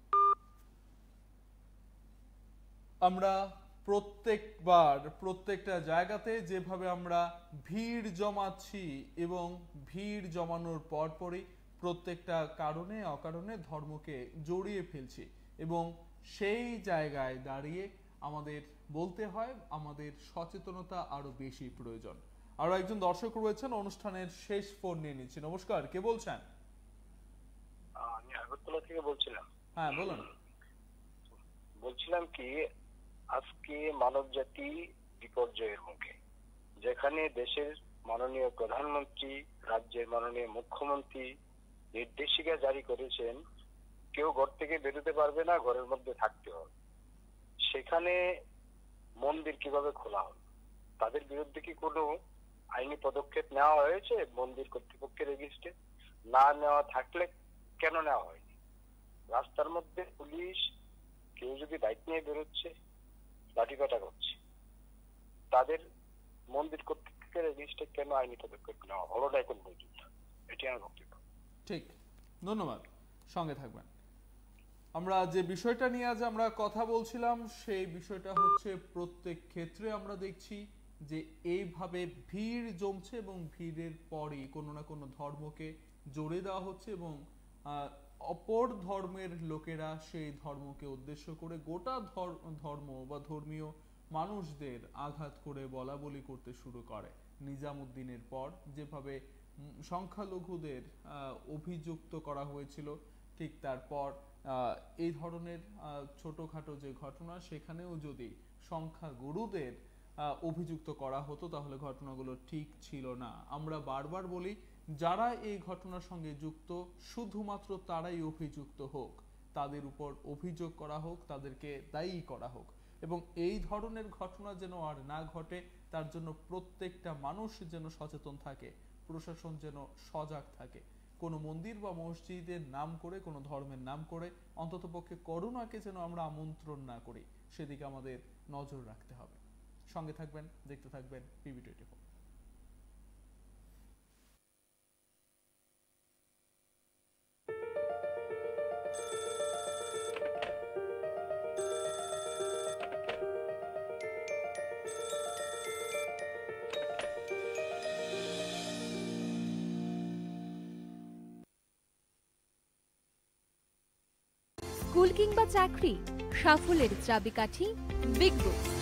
আমরা প্রত্যেকবার প্রত্যেকটা জায়গাতে যেভাবে আমরা ভিড় জমাচ্ছি এবং ভিড় জমানোর পরপরই প্রত্যেকটা কারণে অকারণে ধর্মকে জড়িয়ে ফেলছি, এবং সেই জায়গায় দাঁড়িয়ে আমাদের বলতে হয় আমাদের সচেতনতা আরো বেশি প্রয়োজন। আরো একজন দর্শক রয়েছেন, অনুষ্ঠানের শেষ ফোন নিয়ে নিচ্ছি। নমস্কার, কে বলছেন? আমি আগরতলা থেকে বলছিলাম। হ্যাঁ, বলুন। বলছিলাম কি, আজকে মানব জাতি বিপর্যয়ের মুখে, যেখানে দেশের মাননীয় প্রধানমন্ত্রী, রাজ্যের মাননীয় মুখ্যমন্ত্রী নির্দেশিকা জারি করেছেন কেউ ঘর থেকে বেরোতে পারবে না, ঘরের মধ্যে থাকতে হবে। সেখানে মন্দির কিভাবে খোলা হবে? তাদের বিরুদ্ধে কি কোনো আইনি পদক্ষেপ নেওয়া হয়েছে মন্দির কর্তৃপক্ষের এগেইনস্টে? না নেওয়া থাকলে কেন নেওয়া হয়নি? রাস্তার মধ্যে পুলিশ কেউ যদি বাইক নিয়ে বেরোচ্ছে, লাঠিপেটা করছে, তাদের মন্দির কর্তৃপক্ষের এগেইনস্টে কেন আইনি পদক্ষেপ নেওয়া হলো না এখন পর্যন্ত? এটি আমার বক্তব্য। ঠিক, ধন্যবাদ, সঙ্গে থাকবেন। আমরা যে বিষয়টা নিয়ে আজ আমরা কথা বলছিলাম সেই বিষয়টা হচ্ছে প্রত্যেক ক্ষেত্রে আমরা দেখছি যে এইভাবে ভিড় জমছে এবং ভিড়ের পরই কোনো না কোনো ধর্মকে জোরে দেওয়া হচ্ছে, এবং অপর ধর্মের লোকেরা সেই ধর্মকে উদ্দেশ্য করে গোটা ধর্ম বা ধর্মীয় মানুষদের আঘাত করে বলা বলি করতে শুরু করে। নিজামুদ্দিনের পর যেভাবে সংখ্যালঘুদের অভিযুক্ত করা হয়েছিল, ঠিক তারপর এই ধরনের ছোটখাটো যে ঘটনা, সেখানেও যদি সংখ্যাগুরুদের অভিযুক্ত করা হতো তাহলে ঘটনাগুলো ঠিক ছিল না। আমরা বারবার বলি, যারা এই ঘটনার সঙ্গে যুক্ত শুধুমাত্র তারাই অভিযুক্ত হোক, তাদের উপর অভিযোগ করা হোক, তাদেরকে দায়ী করা হোক, এবং এই ধরনের ঘটনা যেন আর না ঘটে তার জন্য প্রত্যেকটা মানুষ যেন সচেতন থাকে, প্রশাসন যেন সজাগ থাকে। কোনো মন্দির বা মসজিদের নাম করে, কোনো ধর্মের নাম করে অন্ততপক্ষে করোনাকে যেন আমরা আমন্ত্রণ না করি, সেদিকে আমাদের নজর রাখতে হবে। সঙ্গে থাকবেন, দেখতে থাকবেন PB24। স্কুল কিংবা চাকরি, সাফল্যের চাবিকাঠি বিগ বুকস।